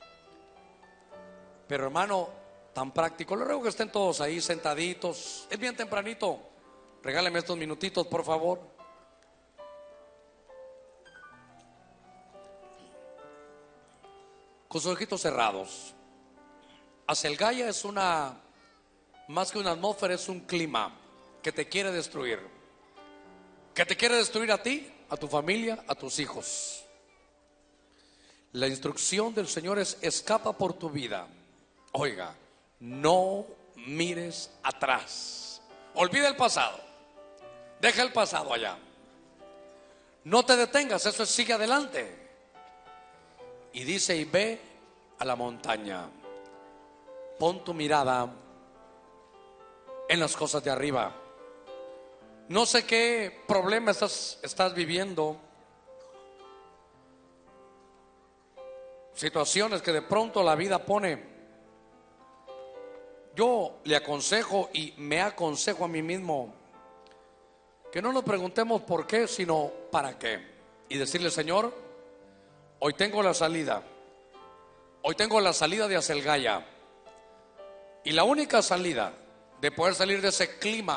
pero hermano, tan práctico, le ruego que estén todos ahí sentaditos. Es bien tempranito, regáleme estos minutitos, por favor. Con sus ojitos cerrados. Acelgaya es más que una atmósfera, es un clima que te quiere destruir. Que te quiere destruir a ti, a tu familia, a tus hijos. La instrucción del Señor es: escapa por tu vida. Oiga, no mires atrás. Olvida el pasado. Deja el pasado allá. No te detengas, eso es, sigue adelante. Y dice: y ve a la montaña. Pon tu mirada en las cosas de arriba. No sé qué problema estás viviendo. Situaciones que de pronto la vida pone. Yo le aconsejo y me aconsejo a mí mismo que no nos preguntemos por qué, sino para qué. Y decirle: Señor, hoy tengo la salida. Hoy tengo la salida de Acelgaya. Y la única salida de poder salir de ese clima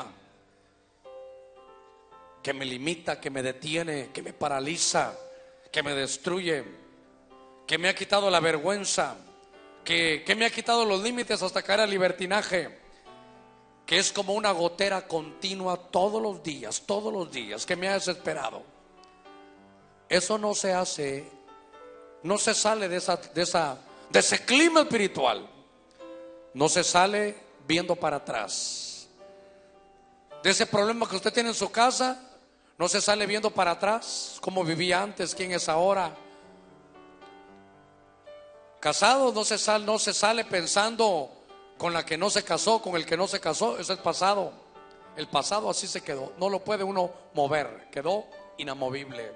que me limita, que me detiene, que me paraliza, que me destruye, que me ha quitado la vergüenza, que me ha quitado los límites hasta caer al libertinaje, que es como una gotera continua todos los días, que me ha desesperado. Eso no se hace, no se sale de ese clima espiritual. No se sale viendo para atrás. De ese problema que usted tiene en su casa, no se sale viendo para atrás, cómo vivía antes, quién es ahora. Casado, no se sale pensando con la que no se casó, con el que no se casó. Eso es pasado. El pasado así se quedó, no lo puede uno mover, quedó inamovible.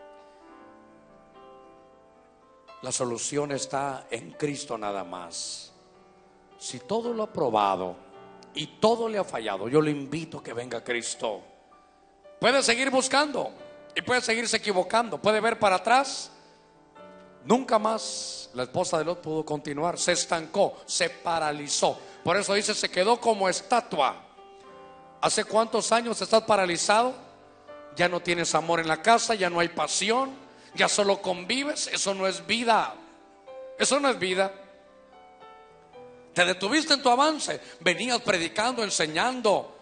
La solución está en Cristo nada más. Si todo lo ha probado y todo le ha fallado, yo le invito a que venga Cristo. Puede seguir buscando y puede seguirse equivocando, puede ver para atrás. Nunca más la esposa de Lot pudo continuar, se estancó, se paralizó. Por eso dice: se quedó como estatua. ¿Hace cuántos años estás paralizado? Ya no tienes amor en la casa, ya no hay pasión, ya solo convives. Eso no es vida. Eso no es vida. Te detuviste en tu avance, venías predicando, enseñando,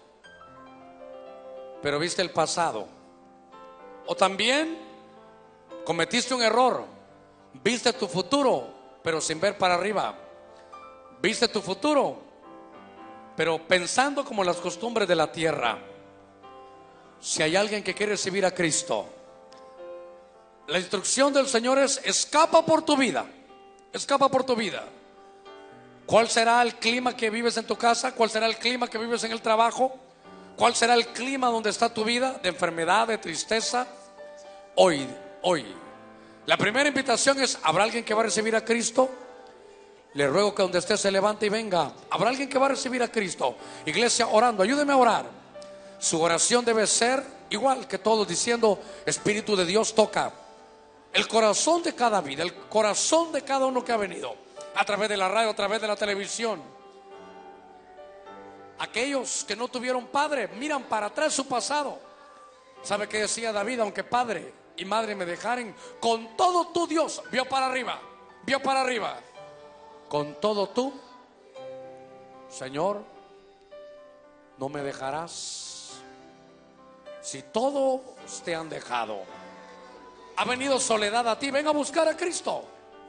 pero viste el pasado. O también cometiste un error, viste tu futuro, pero sin ver para arriba. Viste tu futuro, pero pensando como las costumbres de la tierra. Si hay alguien que quiere recibir a Cristo, la instrucción del Señor es: escapa por tu vida. Escapa por tu vida. ¿Cuál será el clima que vives en tu casa? ¿Cuál será el clima que vives en el trabajo? ¿Cuál será el clima donde está tu vida? ¿De enfermedad, de tristeza? Hoy, la primera invitación es: ¿habrá alguien que va a recibir a Cristo? Le ruego que donde esté se levante y venga. ¿Habrá alguien que va a recibir a Cristo? Iglesia, orando, ayúdeme a orar. Su oración debe ser igual que todos, diciendo: Espíritu de Dios, toca el corazón de cada vida, el corazón de cada uno que ha venido a través de la radio, a través de la televisión. Aquellos que no tuvieron padre miran para atrás su pasado. ¿Sabe qué decía David? Aunque padre y madre me dejaren, con todo tu Dios, vio para arriba, vio para arriba. Con todo tú, Señor, no me dejarás. Si todos te han dejado, ha venido soledad a ti, ven a buscar a Cristo.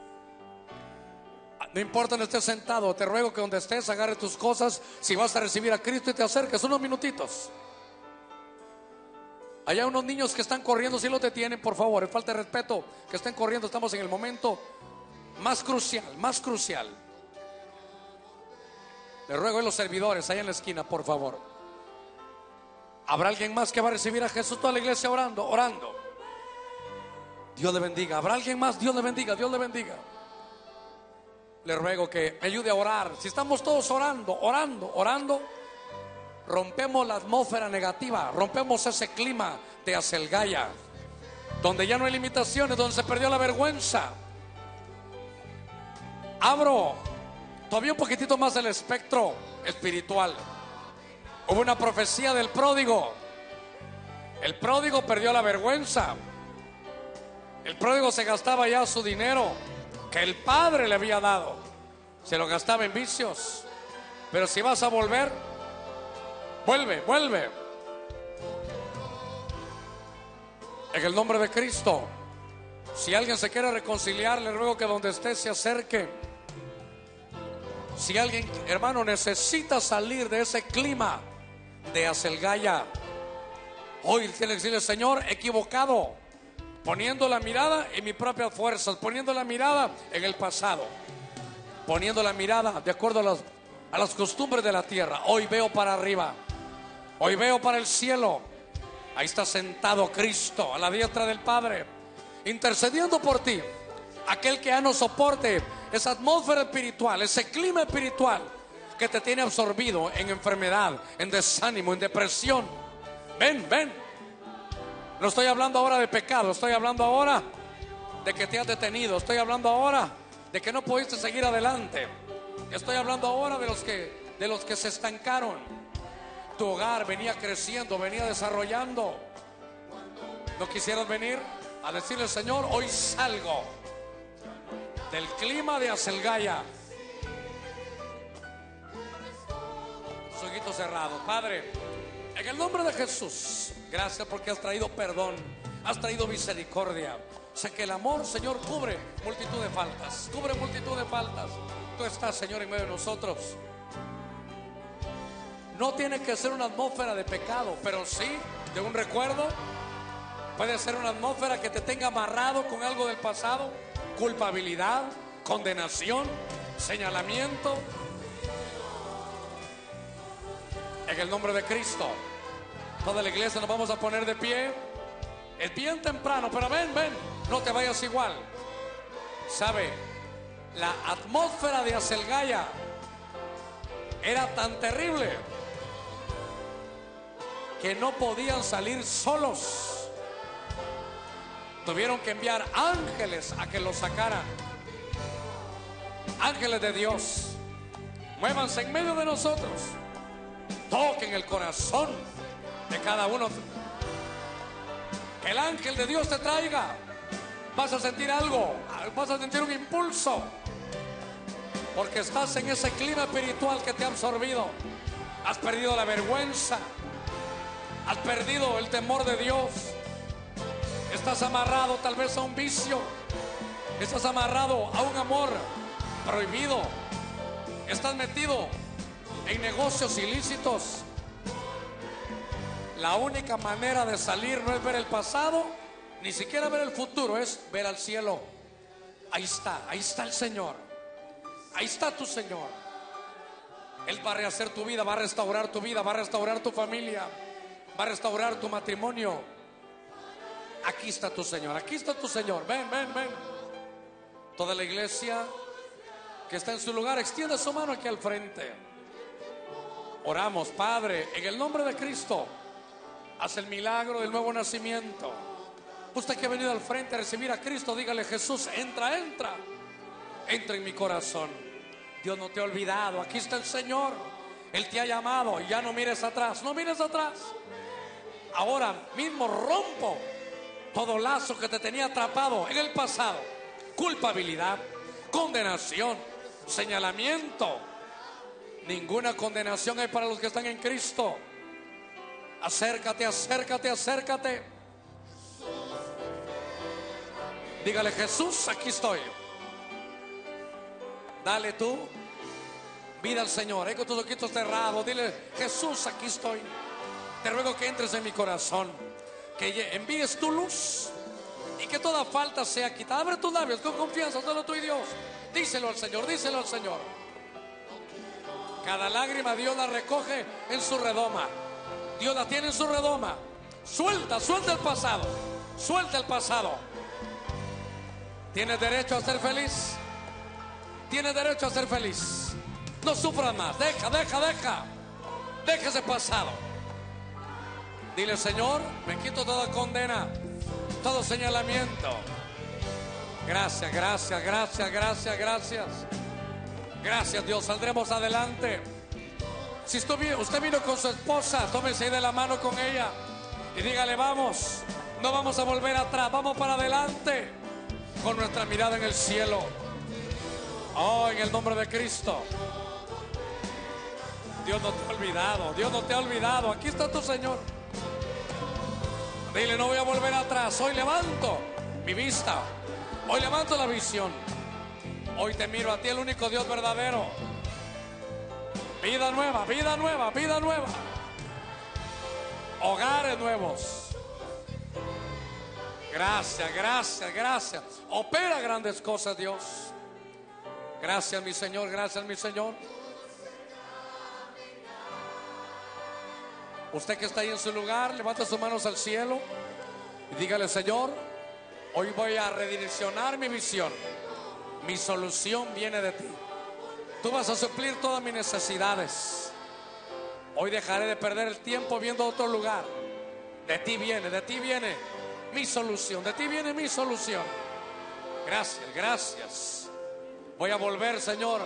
No importa donde estés sentado, te ruego que donde estés agarre tus cosas. Si vas a recibir a Cristo y te acerques unos minutitos. Allá unos niños que están corriendo, si los detienen, por favor, es falta de respeto que estén corriendo. Estamos en el momento más crucial, más crucial. Le ruego a los servidores allá en la esquina, por favor. ¿Habrá alguien más que va a recibir a Jesús? Toda la iglesia orando, orando. Dios le bendiga. ¿Habrá alguien más? Dios le bendiga, Dios le bendiga. Le ruego que me ayude a orar. Si estamos todos orando, orando, orando, rompemos la atmósfera negativa, rompemos ese clima de acelgaya, donde ya no hay limitaciones, donde se perdió la vergüenza. Abro todavía un poquitito más el espectro espiritual. Hubo una profecía del pródigo. El pródigo perdió la vergüenza. El pródigo se gastaba ya su dinero que el padre le había dado, se lo gastaba en vicios. Pero si vas a volver, vuelve, vuelve. En el nombre de Cristo. Si alguien se quiere reconciliar, le ruego que donde esté se acerque. Si alguien, hermano, necesita salir de ese clima de acelgaya, hoy tiene que decirle: Señor, equivocado, poniendo la mirada en mis propias fuerzas, poniendo la mirada en el pasado, poniendo la mirada de acuerdo a las costumbres de la tierra. Hoy veo para arriba, hoy veo para el cielo. Ahí está sentado Cristo a la diestra del Padre, intercediendo por ti. Aquel que ya no soporte esa atmósfera espiritual, ese clima espiritual que te tiene absorbido en enfermedad, en desánimo, en depresión. Ven, ven. No estoy hablando ahora de pecado, estoy hablando ahora de que te has detenido, estoy hablando ahora de que no pudiste seguir adelante, estoy hablando ahora de los que se estancaron. Tu hogar venía creciendo, venía desarrollando. ¿No quisieras venir a decirle: Señor, hoy salgo del clima de acelgaya? Sus ojitos cerrados. Padre, en el nombre de Jesús, gracias porque has traído perdón, has traído misericordia. Sé que el amor, Señor, cubre multitud de faltas, cubre multitud de faltas. Tú estás, Señor, en medio de nosotros. No tiene que ser una atmósfera de pecado, pero sí de un recuerdo. Puede ser una atmósfera que te tenga amarrado con algo del pasado, culpabilidad, condenación, señalamiento. En el nombre de Cristo, toda la iglesia nos vamos a poner de pie. Es bien temprano, pero ven, ven, no te vayas igual. ¿Sabe? La atmósfera de acelgaya era tan terrible que no podían salir solos. Tuvieron que enviar ángeles a que los sacaran. Ángeles de Dios, muévanse en medio de nosotros. Toquen el corazón de cada uno. Que el ángel de Dios te traiga. Vas a sentir algo, vas a sentir un impulso, porque estás en ese clima espiritual que te ha absorbido. Has perdido la vergüenza, has perdido el temor de Dios. Estás amarrado tal vez a un vicio, estás amarrado a un amor prohibido, estás metido en negocios ilícitos. La única manera de salir no es ver el pasado, ni siquiera ver el futuro, es ver al cielo. Ahí está el Señor, ahí está tu Señor. Él va a rehacer tu vida, va a restaurar tu vida, va a restaurar tu familia, va a restaurar tu matrimonio. Aquí está tu Señor, aquí está tu Señor. Ven, ven, ven. Toda la iglesia que está en su lugar, extienda su mano aquí al frente. Oramos. Padre, en el nombre de Cristo, haz el milagro del nuevo nacimiento. Usted que ha venido al frente a recibir a Cristo, dígale: Jesús, entra, entra en mi corazón. Dios no te ha olvidado, aquí está el Señor. Él te ha llamado y ya no mires atrás, no mires atrás. Ahora mismo rompo todo lazo que te tenía atrapado en el pasado. Culpabilidad, condenación, señalamiento. Ninguna condenación hay para los que están en Cristo. Acércate, acércate, acércate. Dígale: Jesús, aquí estoy. Dale tú vida al Señor. Con tus ojitos cerrados, dile: Jesús, aquí estoy. Te ruego que entres en mi corazón, que envíes tu luz y que toda falta sea quitada. Abre tus labios con confianza, solo tú y Dios. Díselo al Señor, díselo al Señor. Cada lágrima Dios la recoge en su redoma. Dios la tiene en su redoma. Suelta, suelta el pasado. Suelta el pasado. Tienes derecho a ser feliz. Tienes derecho a ser feliz. No sufras más. Deja. Deja ese pasado. Dile: Señor, me quito toda condena, todo señalamiento. Gracias, gracias, gracias, gracias, gracias. Gracias, Dios. Saldremos adelante. Si usted vino con su esposa, tómese ahí de la mano con ella y dígale: vamos, no vamos a volver atrás, vamos para adelante con nuestra mirada en el cielo. Oh, en el nombre de Cristo. Dios no te ha olvidado, Dios no te ha olvidado. Aquí está tu Señor. Dile: no voy a volver atrás. Hoy levanto mi vista. Hoy levanto la visión. Hoy te miro a ti, el único Dios verdadero. Vida nueva, vida nueva, vida nueva. Hogares nuevos. Gracias, gracias, gracias. Opera grandes cosas, Dios. Gracias, mi Señor, gracias, mi Señor. Usted que está ahí en su lugar, levante sus manos al cielo y dígale: Señor, hoy voy a redireccionar mi visión. Mi solución viene de ti. Tú vas a suplir todas mis necesidades. Hoy dejaré de perder el tiempo viendo otro lugar. De ti viene mi solución. De ti viene mi solución. Gracias, gracias. Voy a volver, Señor.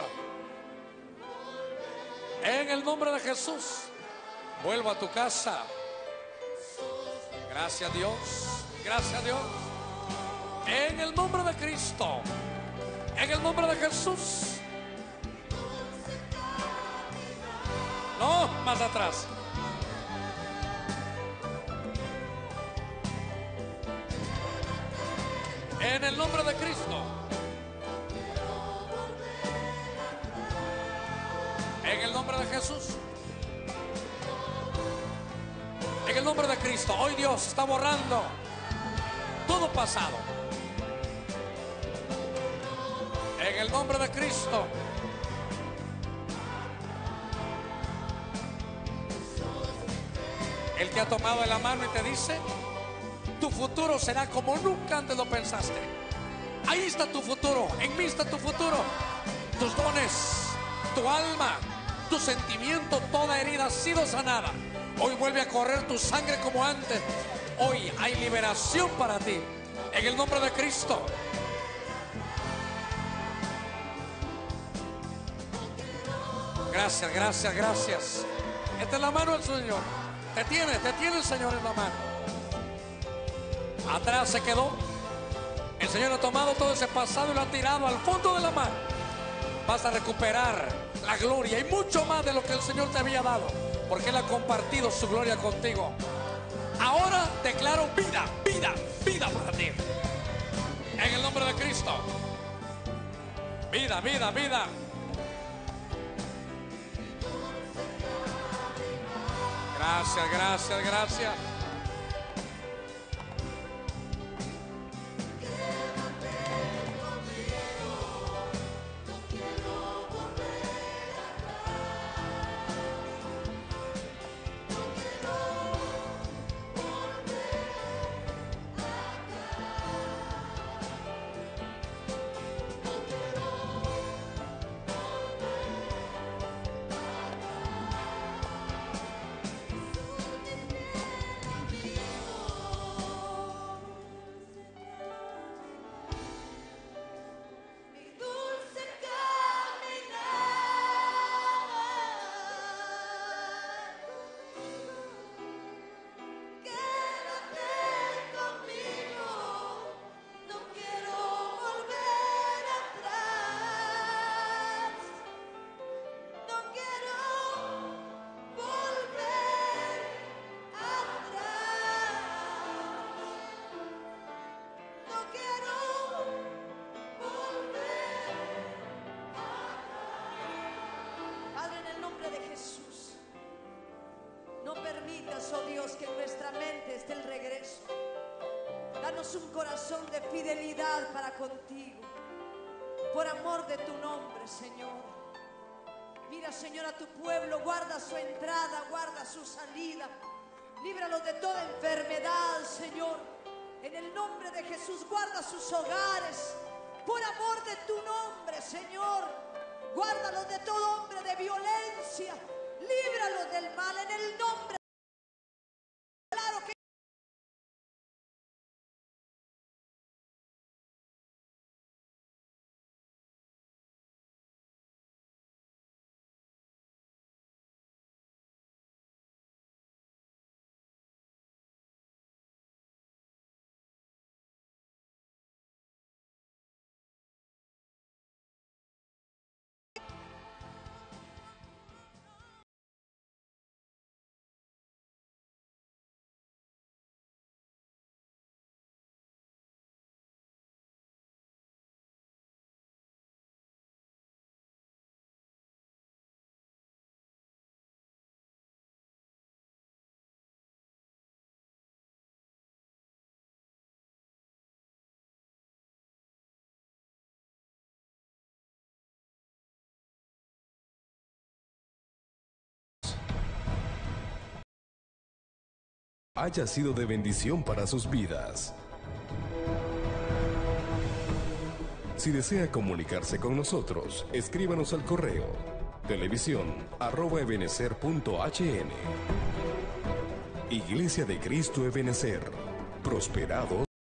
En el nombre de Jesús. Vuelvo a tu casa. Gracias, Dios. Gracias, Dios. En el nombre de Cristo. En el nombre de Jesús. No, más atrás. En el nombre de Cristo. En el nombre de Jesús. En el nombre de Cristo. Hoy Dios está borrando todo pasado. En el nombre de Cristo. Él te ha tomado de la mano y te dice: tu futuro será como nunca antes lo pensaste. Ahí está tu futuro. En mí está tu futuro. Tus dones, tu alma, tu sentimiento, toda herida ha sido sanada. Hoy vuelve a correr tu sangre como antes. Hoy hay liberación para ti. En el nombre de Cristo. Gracias, gracias, gracias. Esta es la mano del Señor. Te tiene el Señor en la mano. Atrás se quedó. El Señor ha tomado todo ese pasado y lo ha tirado al fondo de la mar. Vas a recuperar la gloria y mucho más de lo que el Señor te había dado, porque Él ha compartido su gloria contigo. Ahora declaro vida, vida, vida para ti. En el nombre de Cristo. Vida, vida, vida. Gracias, gracias, gracias. permitas, oh Dios, que en nuestra mente esté el regreso. Danos un corazón de fidelidad para contigo, por amor de tu nombre, Señor. Mira, Señor, a tu pueblo, guarda su entrada, guarda su salida. Líbralos de toda enfermedad, Señor. En el nombre de Jesús, guarda sus hogares. Por amor de tu nombre, Señor. Guárdalos de todo hombre de violencia. Líbralos del mal en el nombre. Claro que haya sido de bendición para sus vidas. Si desea comunicarse con nosotros, escríbanos al correo televisión@ebenecer.hn. Iglesia de Cristo Ebenecer. Prosperados.